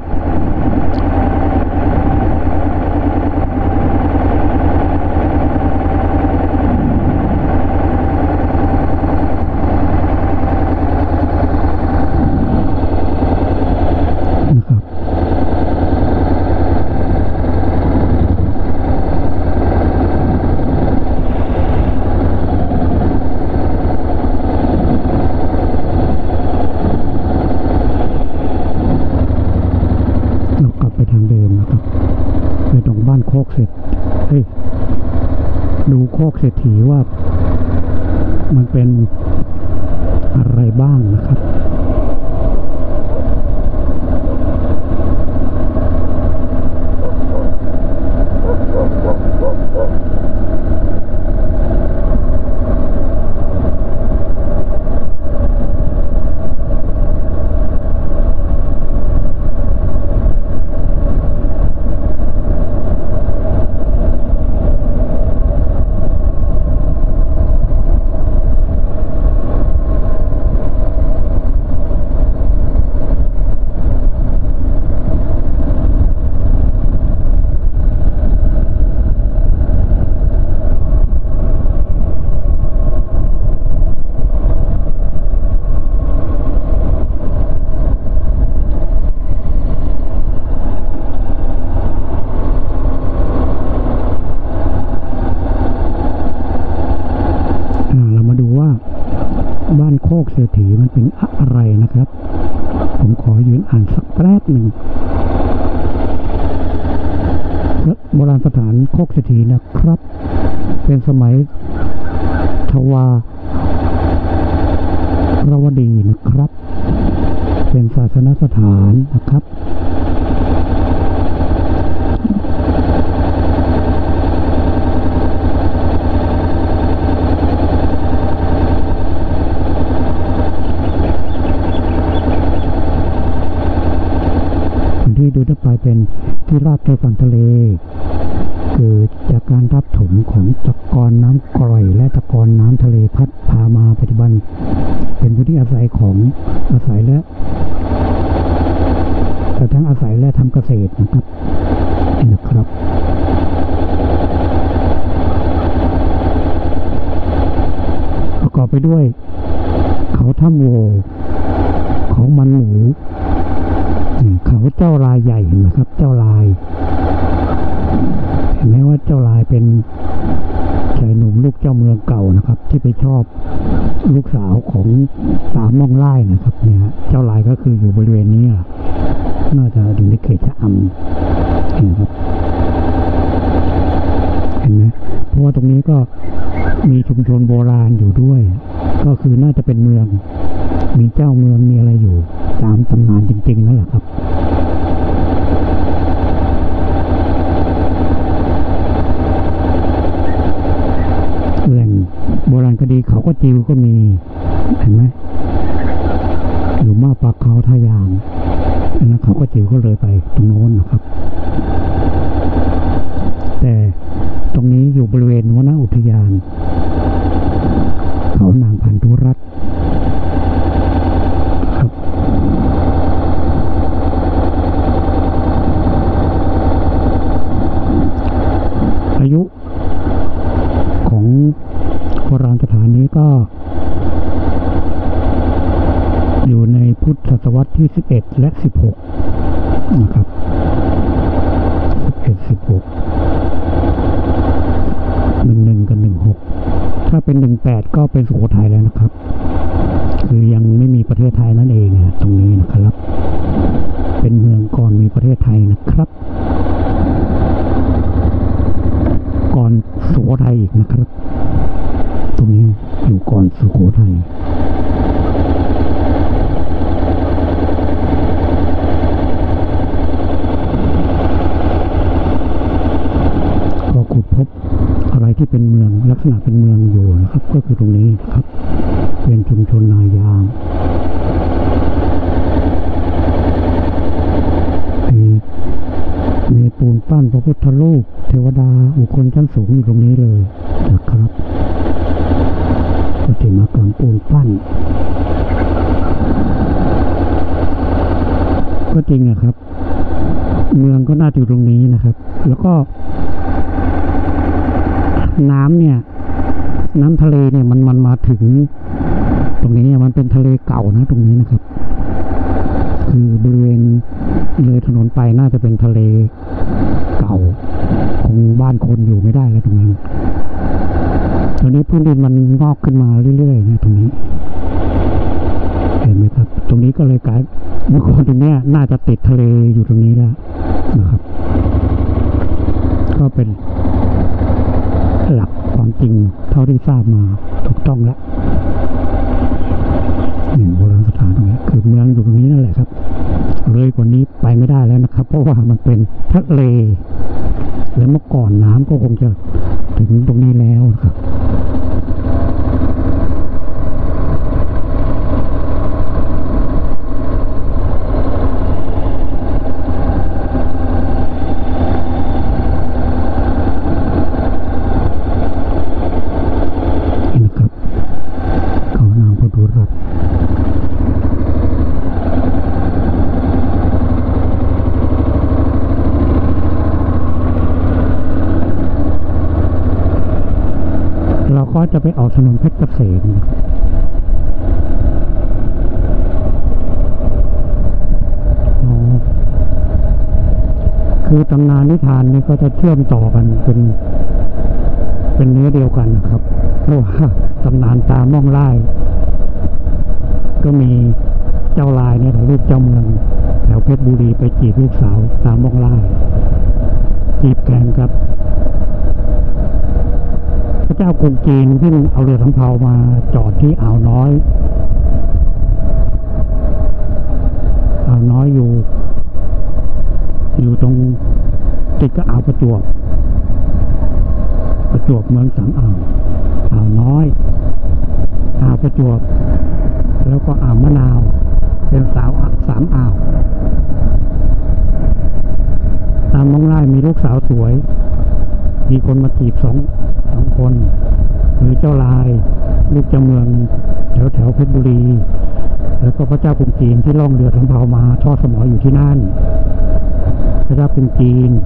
โคกเศรษฐีดูโคกเศรษฐีว่ามันเป็นอะไรบ้างนะครับกเศรษฐีมันเป็นอะไรนะครับ ผมขอยืนอ่านสักแป๊บหนึ่งโบราณสถานโคกเศรษฐีนะครับ เป็นสมัยทวารวดีนะครับ เป็นศาสนสถานนะครับที่ดูทั่วไปเป็นที่ราบชายฝั่งทะเลเกิดจากการทับถมของตะกอนน้ำกร่อยและตะกอนน้ำทะเลพัดพามาปัจจุบันเป็นพื้นที่อาศัยของอาศัยและแต่ทั้งอาศัยและทำเกษตรนะครับนี่นะครับประกอบไปด้วยเขาถ้ำโวเขามันหมูเขาเจ้าลายใหญ่เห็นไหมครับเจ้าลายเห็นไหมว่าเจ้าลายเป็นชายหนุ่มลูกเจ้าเมืองเก่านะครับที่ไปชอบลูกสาวของสาวม่องไล่นะครับเนี่ยเจ้าลายก็คืออยู่บริเวณนี้น่าจะอยู่ในเขตชะอำเห็นครับเห็นไหมเพราะว่าตรงนี้ก็มีชุมชนโบราณอยู่ด้วยก็คือน่าจะเป็นเมืองมีเจ้าเมืองมีอะไรอยู่ตามตำนานจริงๆนั่นแหละครับแหล่งโบราณคดีเขาก็จิวก็มีเห็นไหมอยู่มาปากเขาท่ายางแล้วเขาก็จิวก็เลยไปตรงโน้นนะครับแต่ตรงนี้อยู่บริเวณวนอุทยานเขานางพันธุรัตน์ครับอายุของโบราณสถานนี้ก็อยู่ในพุทธศตวรรษที่11และ16นะครับ11 16 11กับ16ถ้าเป็น18ก็เป็นสุโขทัยแล้วนะครับคือยังไม่มีประเทศไทยนั่นเองตรงนี้นะครับเป็นเมืองก่อนมีประเทศไทยนะครับก่อนสุโขทัยอีกนะครับตรงนี้อยู่ก่อนสุโขทัยก็ขุดพบอะไรที่เป็นเมืองลักษณะเป็นเมืองอยู่นะครับก็คือตรงนี้นะครับเป็นชุมชนนายางมีปูนปั้นพระพุทธรูปเทวดาบุคคลชั้นสูงอยู่ตรงนี้เลยนะครับปฏิมากรรมปูนปั้นก็จริงครับเมืองก็น่าจะอยู่ตรงนี้นะครับแล้วก็น้ำเนี่ยน้ำทะเลเนี่ยมันมาถึงตรงนี้มันเป็นทะเลเก่านะตรงนี้นะครับคือบริเวณเลยถนนไปน่าจะเป็นทะเลเก่าคงบ้านคนอยู่ไม่ได้แล้วตรงนั้นตอนนี้พื้นดินมันงอกขึ้นมาเรื่อยๆนะตรงนี้เห็นไหมครับตรงนี้ก็เลยกลายเมื่อก่อนตรงนี้น่าจะติดทะเลอยู่ตรงนี้แล้วนะครับก็เป็นหลักความจริงเท่าที่ทราบมาถูกต้องแล้วโบราณสถานตรงนี้คือเมืองอยู่ตรงนี้นั่นแหละครับเลยกว่านี้ไปไม่ได้แล้วนะครับเพราะว่ามันเป็นทะเลและเมื่อก่อนน้ำก็คงจะถึงตรงนี้แล้วครับนี่นะครับเขานางพันธุรัตน์เราก็จะไปออกถนนเพชรเกษมคือตำนานนิทานนี้ก็จะเชื่อมต่อกันเป็นเนื้อเดียวกันนะครับเพราะว่าตำนานตาม่องไล่ก็มีเจ้าลายเนี่ยลูกเจ้าเมืองแถวเพชรบุรีไปจีบลูกสาวตามมองไล่จีบแข่งกับพระเจ้ากรุงจีนซึ่งเอาเรือสำเภามาจอดที่อ่าวน้อยอยู่ตรงติดกับอ่าวประจวบเมืองสามอ่าวน้อยอ่าวประจวบแล้วก็อ่าวมะนาวเป็นสามอ่าวตามมองไล่มีลูกสาวสวยมีคนมาจีบสองคนคือเจ้าลายลูกเจ้าเมืองแถวเพชรบุรีแล้วก็พระเจ้ากรุงจีนที่ล่องเรือสำเภามาทอดสมออยู่ที่นั่นพระเจ้ากรุงจีน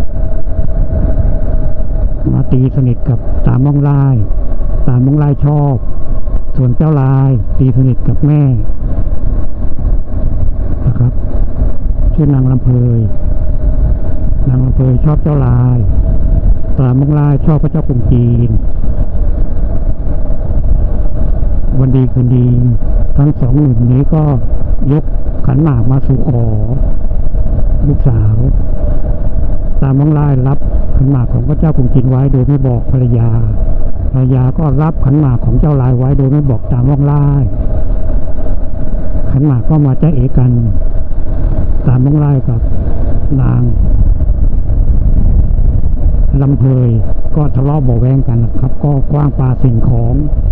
มาตีสนิทกับตามองไล่ชอบส่วนเจ้าลายตีสนิทกับแม่นะครับชื่อนางลำเพยชอบเจ้าลายตามองไล่ชอบพระเจ้ากรุงจีนวันดีคืนดีทั้งสองหนุ่มนี้ก็ยกขันหมากมาสู่ขอลูกสาวตามองไล่รับขันหมากของพระเจ้ากรุงจีนไว้โดยไม่บอกภรรยาก็รับขันหมากของเจ้าลายไว้โดยไม่บอกตามองไล่ขันหมากก็มาจ้าเอกันตามองไล่กับนางลำเพยก็ทะเลาะเบาะแวงกันนะครับก็คว้างปาสิ่งของ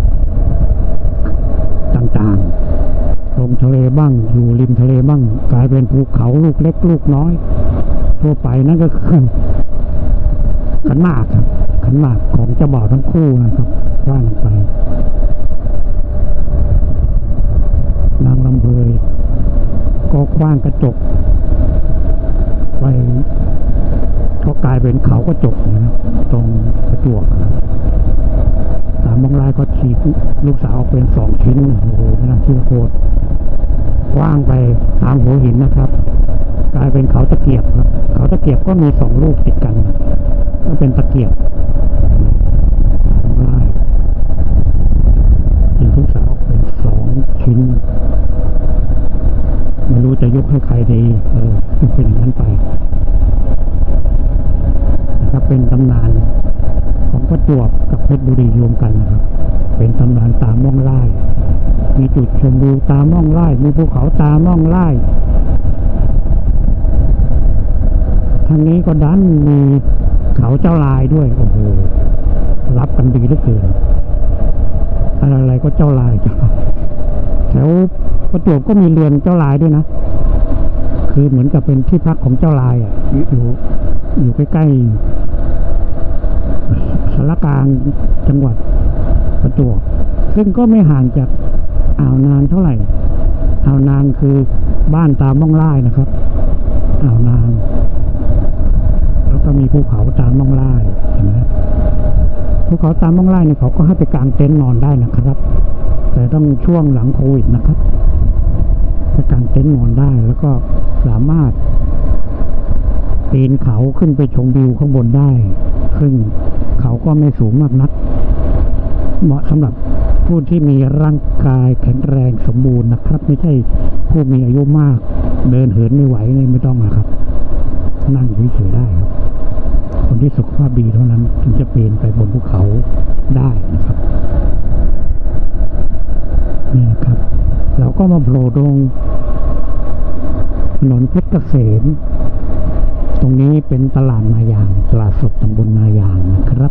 ต่างๆลงทะเลบ้างอยู่ริมทะเลบ้างกลายเป็นภูเขาลูกเล็กลูกน้อยทั่วไปนั่นก็คือขันหมากครับขันหมากของเจ้าบ่าวทั้งคู่นะครับว่างไปนางลำเพยก็คว้างกระจกไปก็กลายเป็นเขากระจกนะตรงกระจกตามมองไล่ก็ฉีกลูกสาวออกเป็น2 ชิ้นโอ้โหน่าชื่อโคตรว่างไปตามหัวหินนะครับกลายเป็นเขาตะเกียบครับเขาตะเกียบก็มี2 ลูกติดกันก็เป็นตะเกียบมองไล่ฉีกลูกสาวออกเป็น2 ชิ้นไม่รู้จะยกให้ใครดีเป็นอย่างนั้นไปนะครับเป็นตำนานของประจวบกับเพชรบุรีรวมกันนะครับเป็นตำนานตามองไล่มีจุดชมวิวตามองไล่มีภูเขาตามองไล่ทางนี้ก็ดันมีเขาเจ้าลายด้วยโอ้โหรับกันดีเหลือเกินอะไรก็เจ้าลายแถวประจวบก็มีเรือนเจ้าลายด้วยนะคือเหมือนกับเป็นที่พักของเจ้าลายอยู่ใกล้ๆสารกลางจังหวัดประจวบซึ่งก็ไม่ห่างจากอ่าวนางเท่าไหร่อ่าวนางคือบ้านตามม่องไล่นะครับอ่าวนางแล้วก็มีภูเขาตามม่องไล่เห็นไหมภูเขาตามม่องไล่เนี่ยเขาก็ให้ไปกางเต็นท์นอนได้นะครับแต่ต้องช่วงหลังโควิดนะครับไปกางเต็นท์นอนได้แล้วก็สามารถปีนเขาขึ้นไปชมวิวข้างบนได้ซึ่งเขาก็ไม่สูงมากนักเหมาะสำหรับผู้ที่มีร่างกายแข็งแรงสมบูรณ์นะครับไม่ใช่ผู้มีอายุมากเดินเหินไม่ไหวเลยไม่ต้องนะครับนั่งเฉยๆได้ครับคนที่สุขภาพดีเท่านั้นถึงจะปีนไปบนภูเขาได้นะครับนี่ครับเราก็มาโผล่ตรงถนนเพชรเกษมตรงนี้เป็นตลาดนายางตลาดสดตำบลนายางนะครับ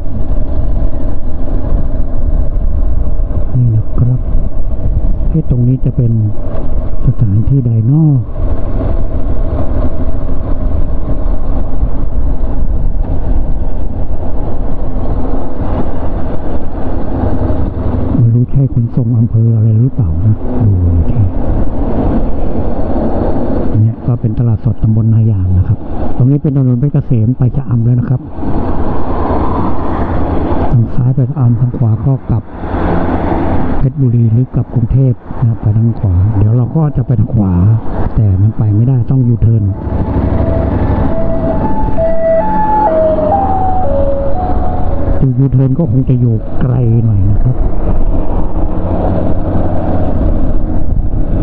นี่นะครับตรงนี้จะเป็นสถานที่ใดนอกไม่รู้ใช่ขนส่งอำเภออะไรหรือเปล่านะดูเลยทีเนี่ยก็เป็นตลาดสดตำบลนายางนะครับตรงนี้เป็นถนนเพชรเกษมไปชะอำแล้วนะครับทางซ้ายไปชะอำทางขวาก็กลับเพชรบุรีหรือกลับกรุงเทพนะไปทางขวาเดี๋ยวเราก็จะไปทางขวาแต่มันไปไม่ได้ต้องยูเทิร์นยูเทิร์นก็คงจะอยู่ไกลหน่อยนะครับ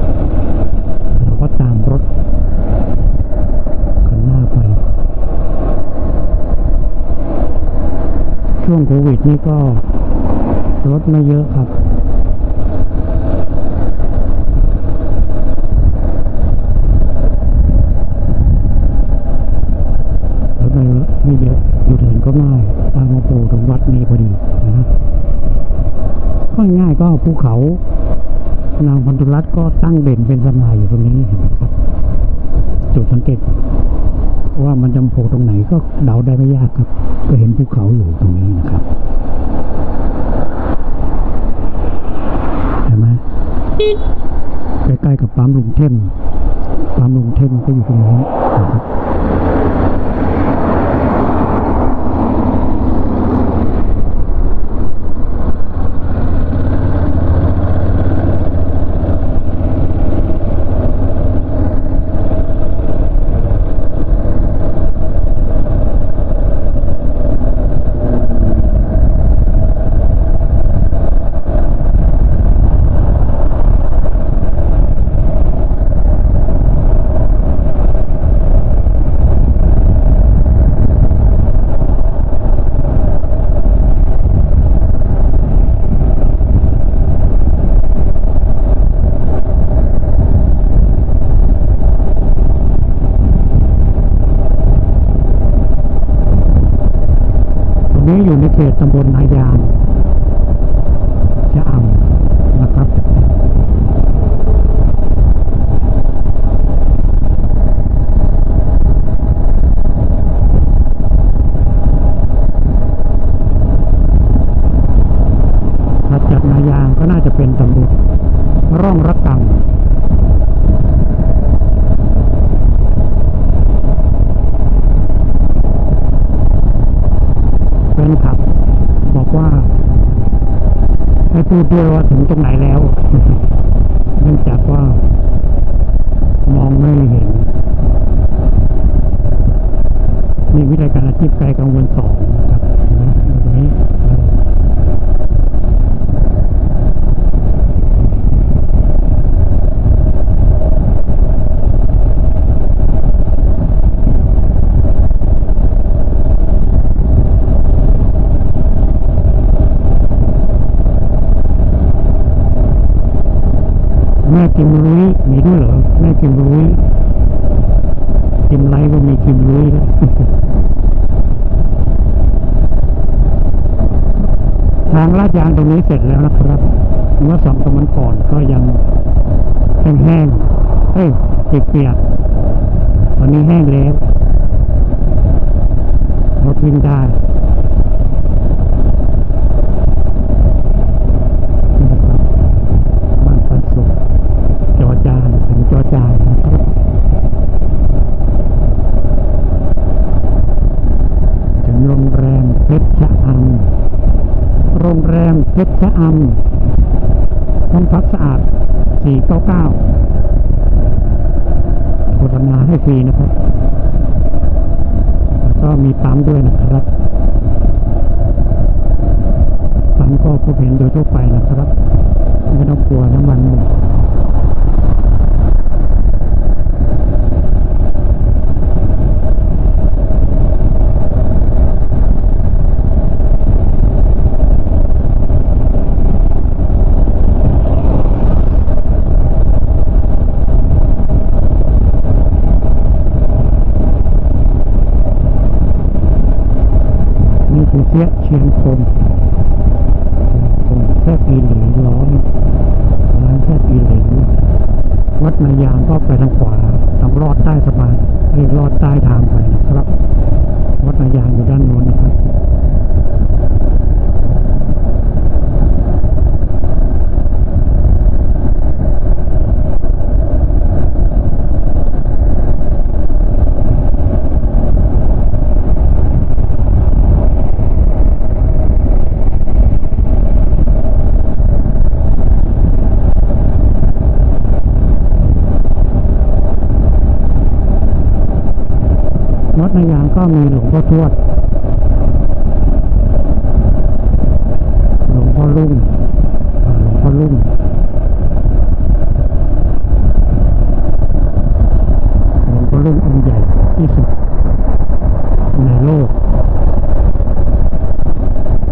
ช่วงโควิดนี่ก็รถไม่เยอะครับรถไม่เยอะอยู่เถินก็ง่ายทางมาโผล่ตรงวัดนี้พอดีนะก็ง่ายก็ภูเขานางพันธุรัตน์ก็ตั้งเด่นเป็นสง่าอยู่ตรงนี้เห็นไหมครับจุดสังเกตว่ามันจำโผล่ตรงไหนก็เดาได้ไม่ยากครับก็เห็นภูเขาอยู่ตรงนี้นะครับเห็นไหมใกล้ๆกับปั๊มลุงเท่มปั๊มลุงเท่มก็อยู่ตรงนี้นะครับอยู่ในเขตตำบลนายางชะอำนะครับถัดจากนายางก็น่าจะเป็นตำบลร่องระกังเป็นขับบอกว่าให้พูดด้วยว่าถึงตรงไหนแล้วเนื่องจากว่ามองไม่เห็นนี่วิธีการอาชีพไกลกังวล2นะครับตรงนี้แม่กิมรุ้ยมีด้วยเหรอแม่กิมรุ้ยกิมไรก็มีกิมรุ้ยแล้วทางลาดยางตรงนี้เสร็จแล้วนะครับเมื่อ2 วันก่อนก็ยังแห้งๆเปียกๆตอนนี้แห้งแล้วรถวิ่งได้จอจานนะครับถึงโรงแรมเพชรชะอำโรงแรมเพชรชะอำห้องพักสะอาด499โฆษณาให้ฟรีนะครับแล้วก็มีปั๊มด้วยนะครับปั๊มก็พบเห็นโดยทั่วไปนะครับไม่ต้องกลัวน้ำมันหมดเสียเชียงคงแซ่บอีหลีร้อนร้านแซ่บอีหลีวัดนายางก็ไปทางขวาต้องลอดใต้สะพานลอดใต้ทางไปนะครับวัดนายางอยู่ด้านโน้นนะครับวัดนายางก็มีหลวงพ่อทวดหลวงพ่อลุ่งหลวงพ่อลุ่งองค์ใหญ่ที่สุดในโลก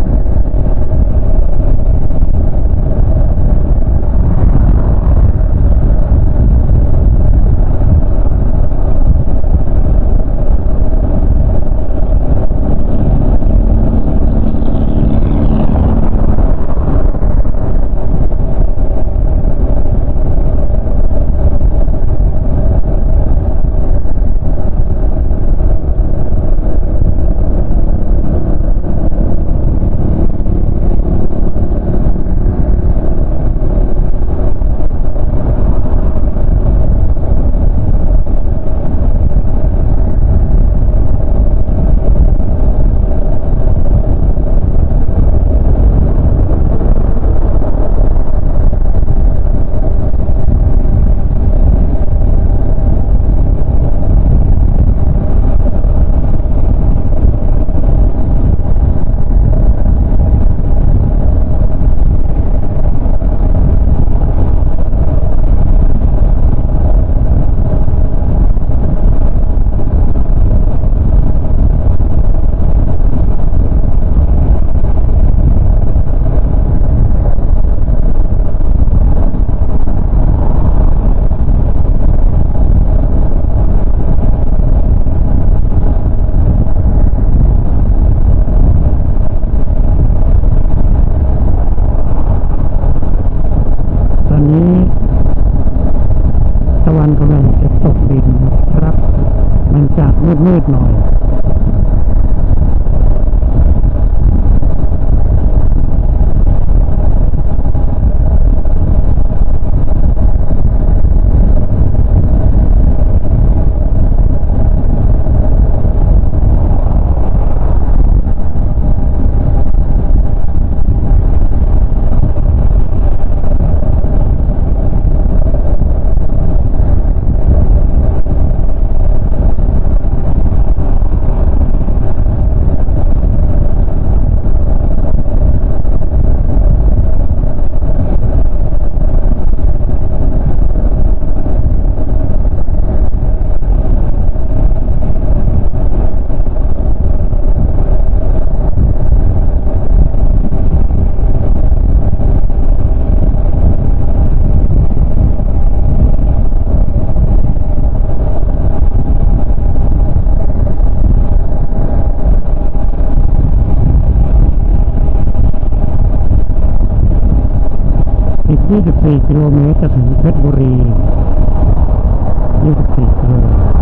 มืดหน่อย24 กิโลเมตรจะถึงเพชรบุรี24 กิโล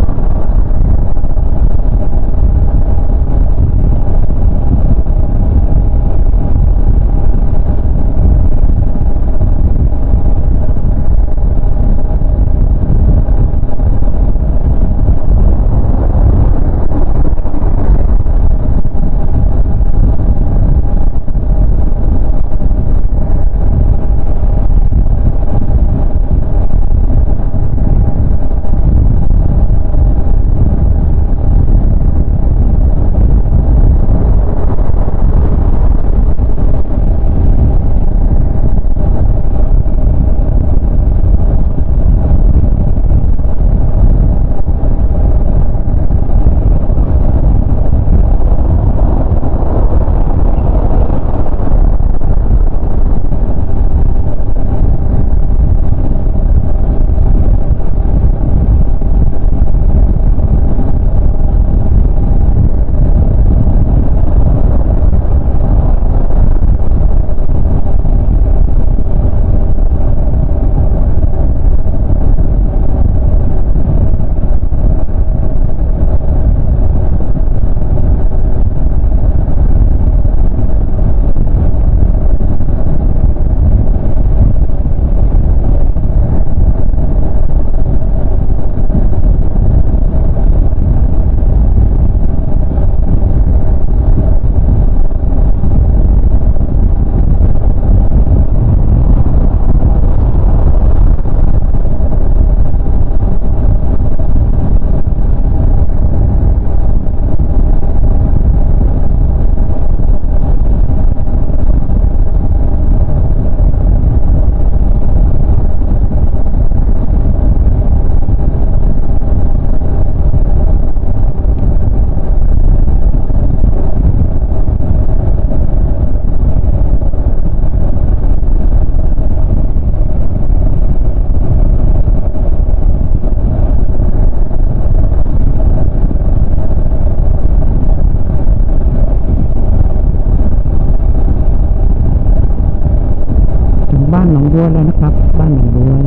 บ้านหนองบัวแล้วนะครับบ้านหนองบัว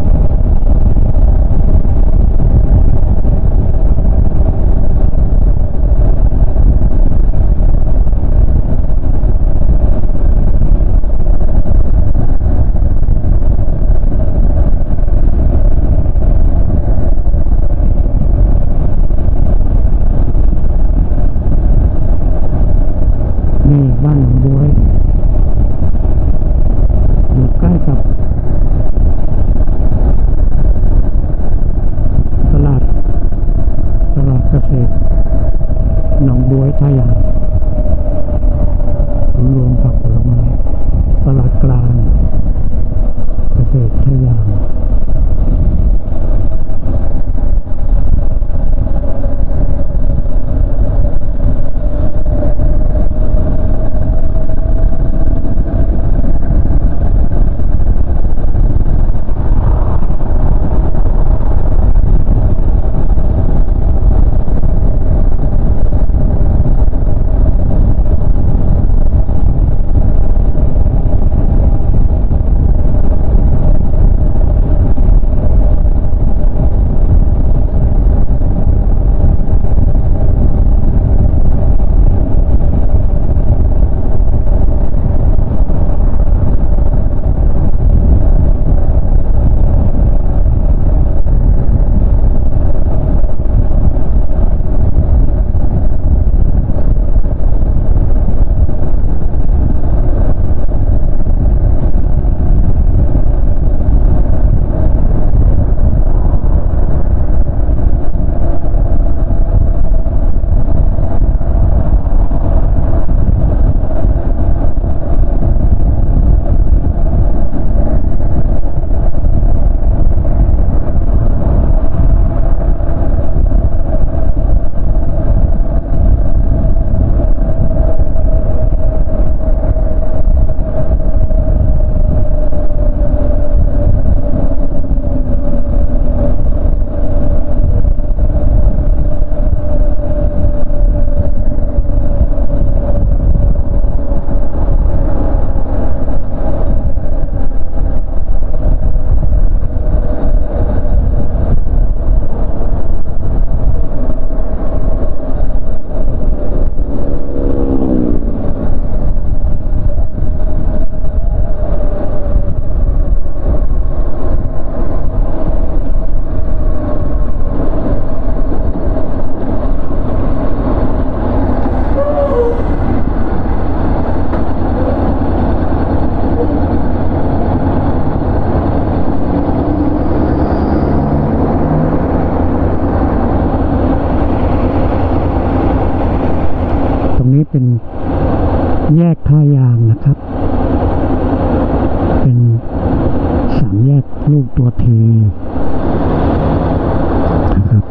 นี่บ้านหนองบัวอยู่ใกล้กับตลาดเกษตรหนองบัวท่ายางศูนย์รวมผักผลไม้ตลาดกลางเกษตรท่ายาง เนี้เป็นแยกท่ายางนะครับเป็น3 แยกรูปตัวทีนะครับ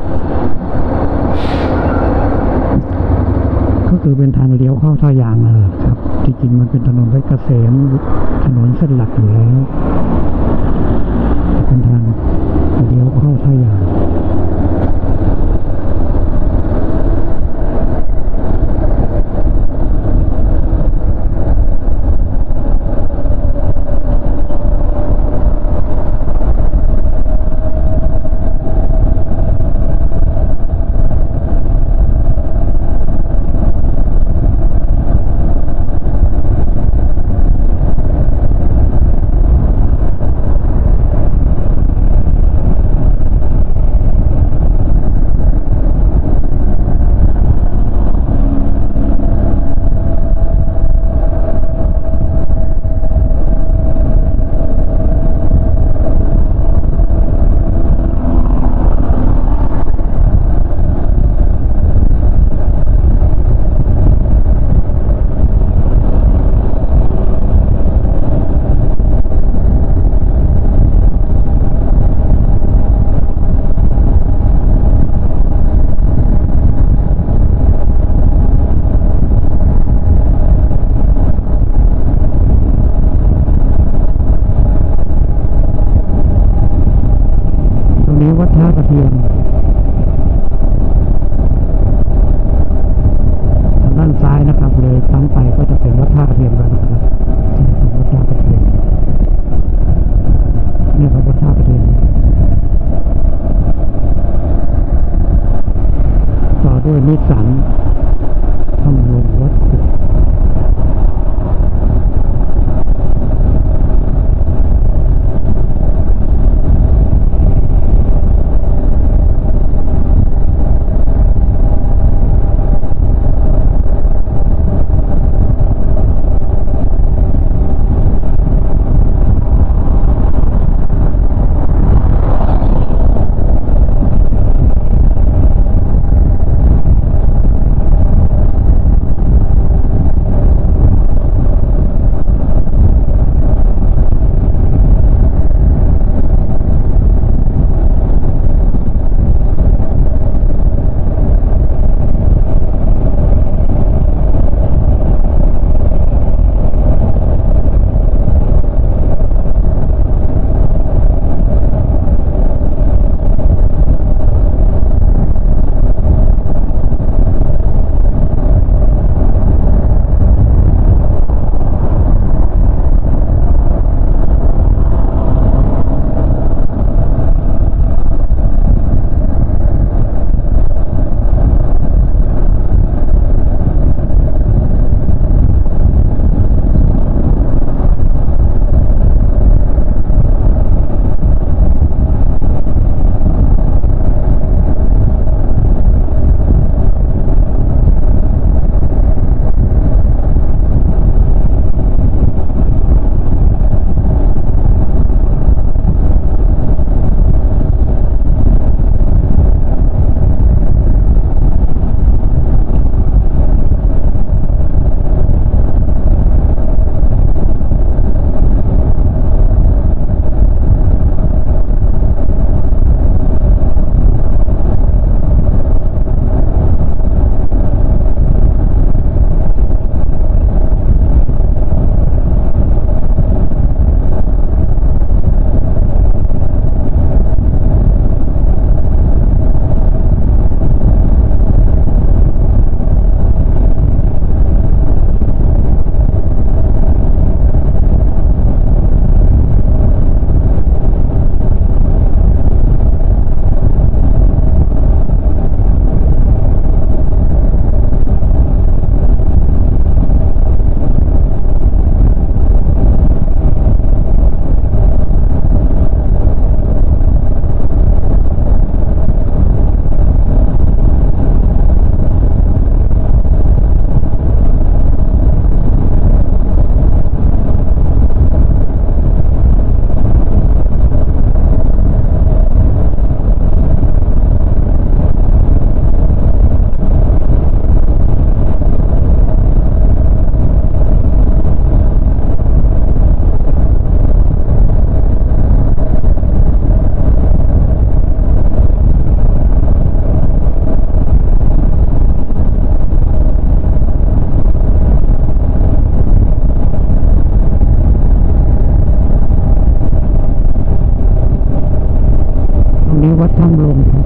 ก็คือเป็นทางเลี้ยวเข้าท่ายางนะครับที่จริงมันเป็นถนนเพชรเกษมถนนเส้นหลักอยู่แล้วเป็นทางเลี้ยวเข้าท่ายางวัดถ้ำลงครับ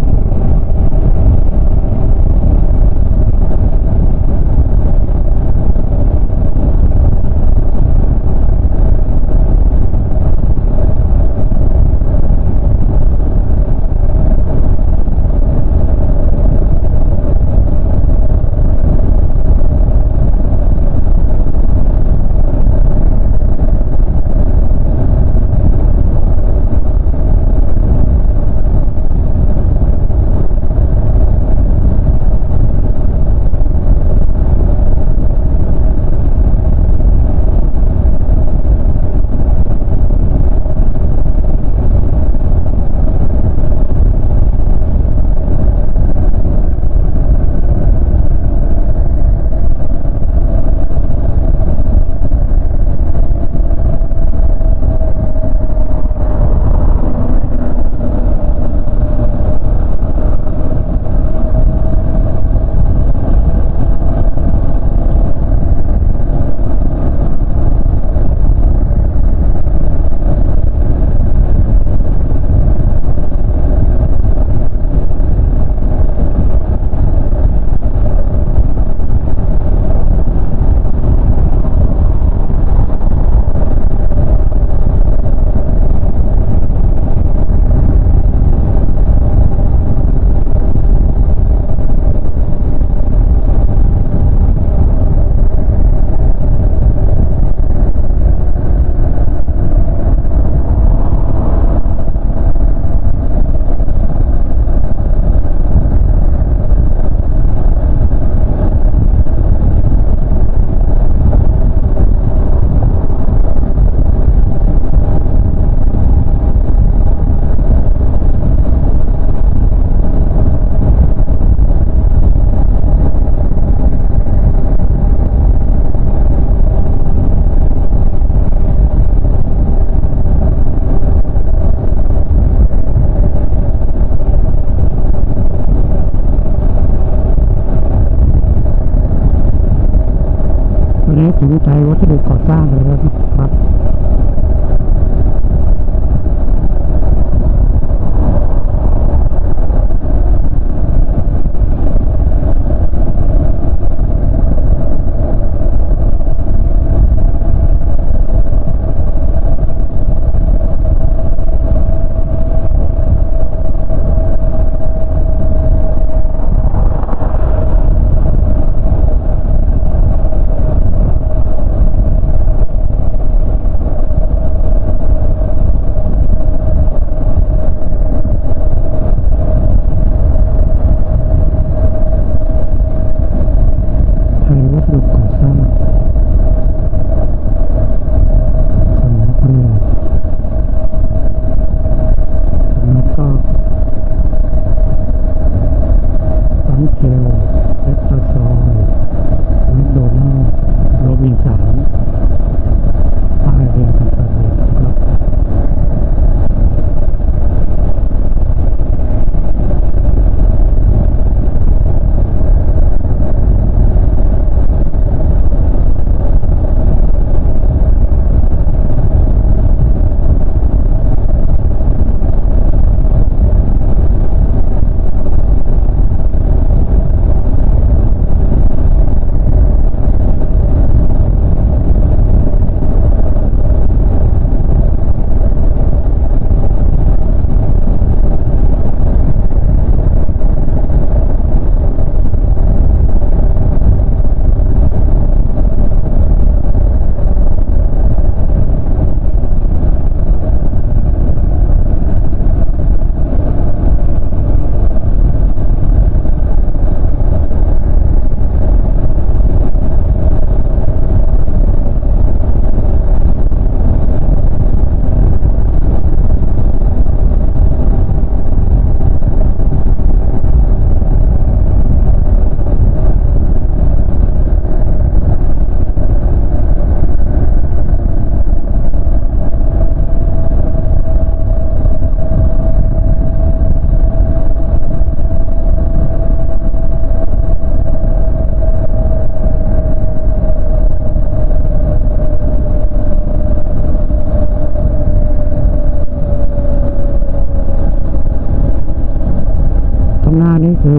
ถึงใจวัสดุก่อสร้างเลยครับ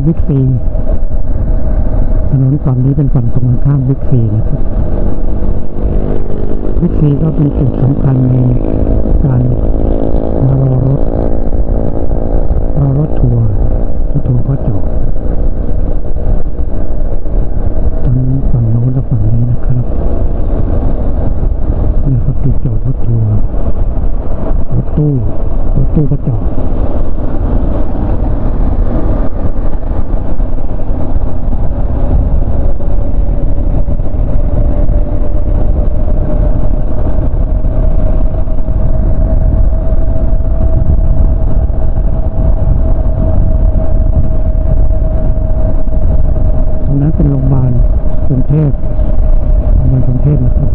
บิ๊กซีถนนฝั่งนี้เป็นฝั่งตรงกันข้ามบิ๊กซีนะครับบิ๊กซีก็เป็นจุดสำคัญในการมารอรถทัวร์ก็จอดทั้งฝั่งโน้นและฝั่งนี้นะครับเนี่ยครับจุดจอดรถทัวร์รถตู้ก็จอดเป็นโรงพยาบาลกรุงเทพนะครับ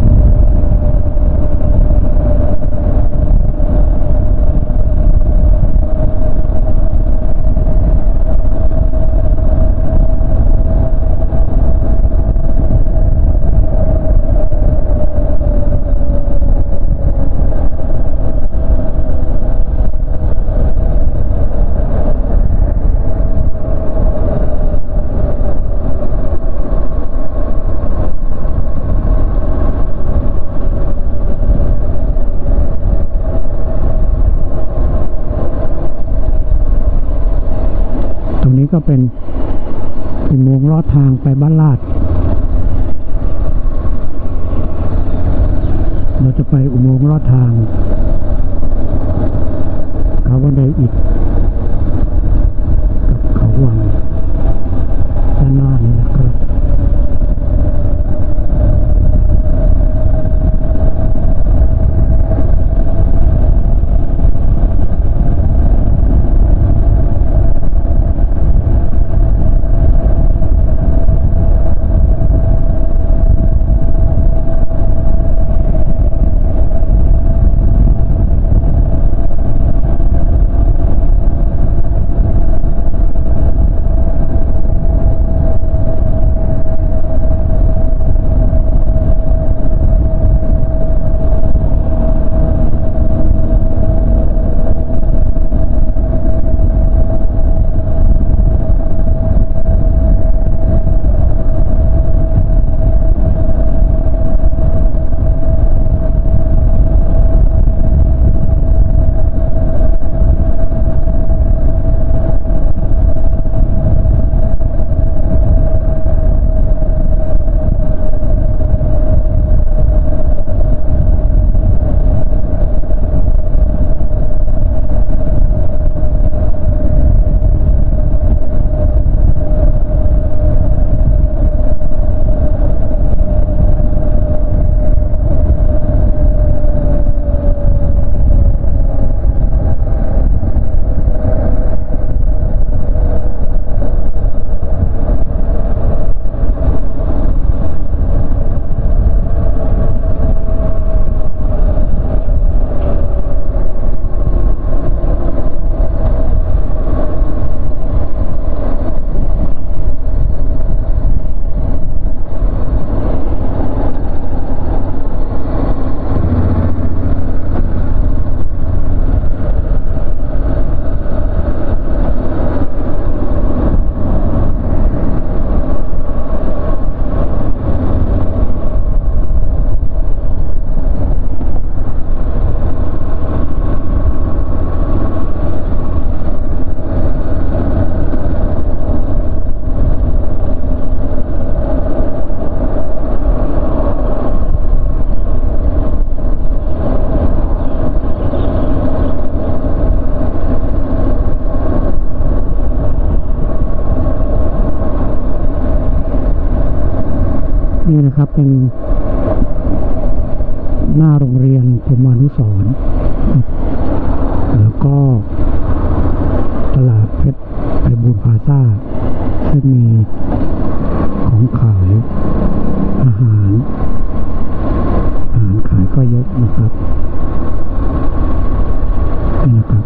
ตรงนี้ก็เป็นอุโมงค์ลอดทางไปบ้านลาดเราจะไปอุโมงค์ลอดทางเขาบันไดอิฐกับเขาวังด้านหน้านี้นะครับนี่นะครับเป็นหน้าโรงเรียนพรหมานุสรณ์แล้วก็ตลาดเพชรไพบูลย์พลาซ่าซึ่งมีของขายอาหารขายก็เยอะนะครับนี่นะครับ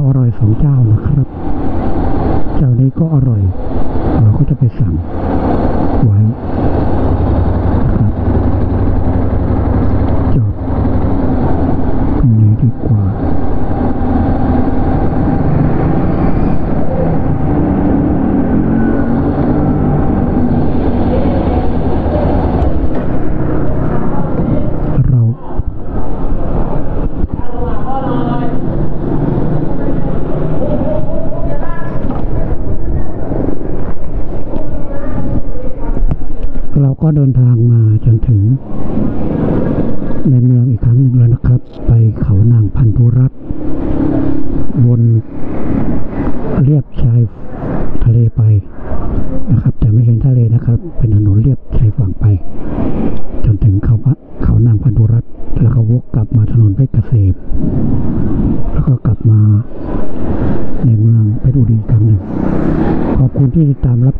อร่อย2เจ้านะครับเจ้านี้ก็อร่อยเราก็จะไปสั่งไว้นะครับจอดตรงนี้ดีกว่าเราก็เดินทางมาจนถึงในเมืองอีกครั้งหนึ่งแล้วนะครับ ไปเขานางพันธุรัตน์วนเลียบชายทะเลไปนะครับแต่ไม่เห็นทะเลนะครับเป็นถนนเลียบชายฝั่งไปจนถึงเขานางพันธุรัตน์แล้วก็วกกลับมาถนนเพชรเกษมแล้วก็กลับมาในเมืองเพชรบุรีอีกครั้งหนึ่งขอบคุณที่ติดตามรับ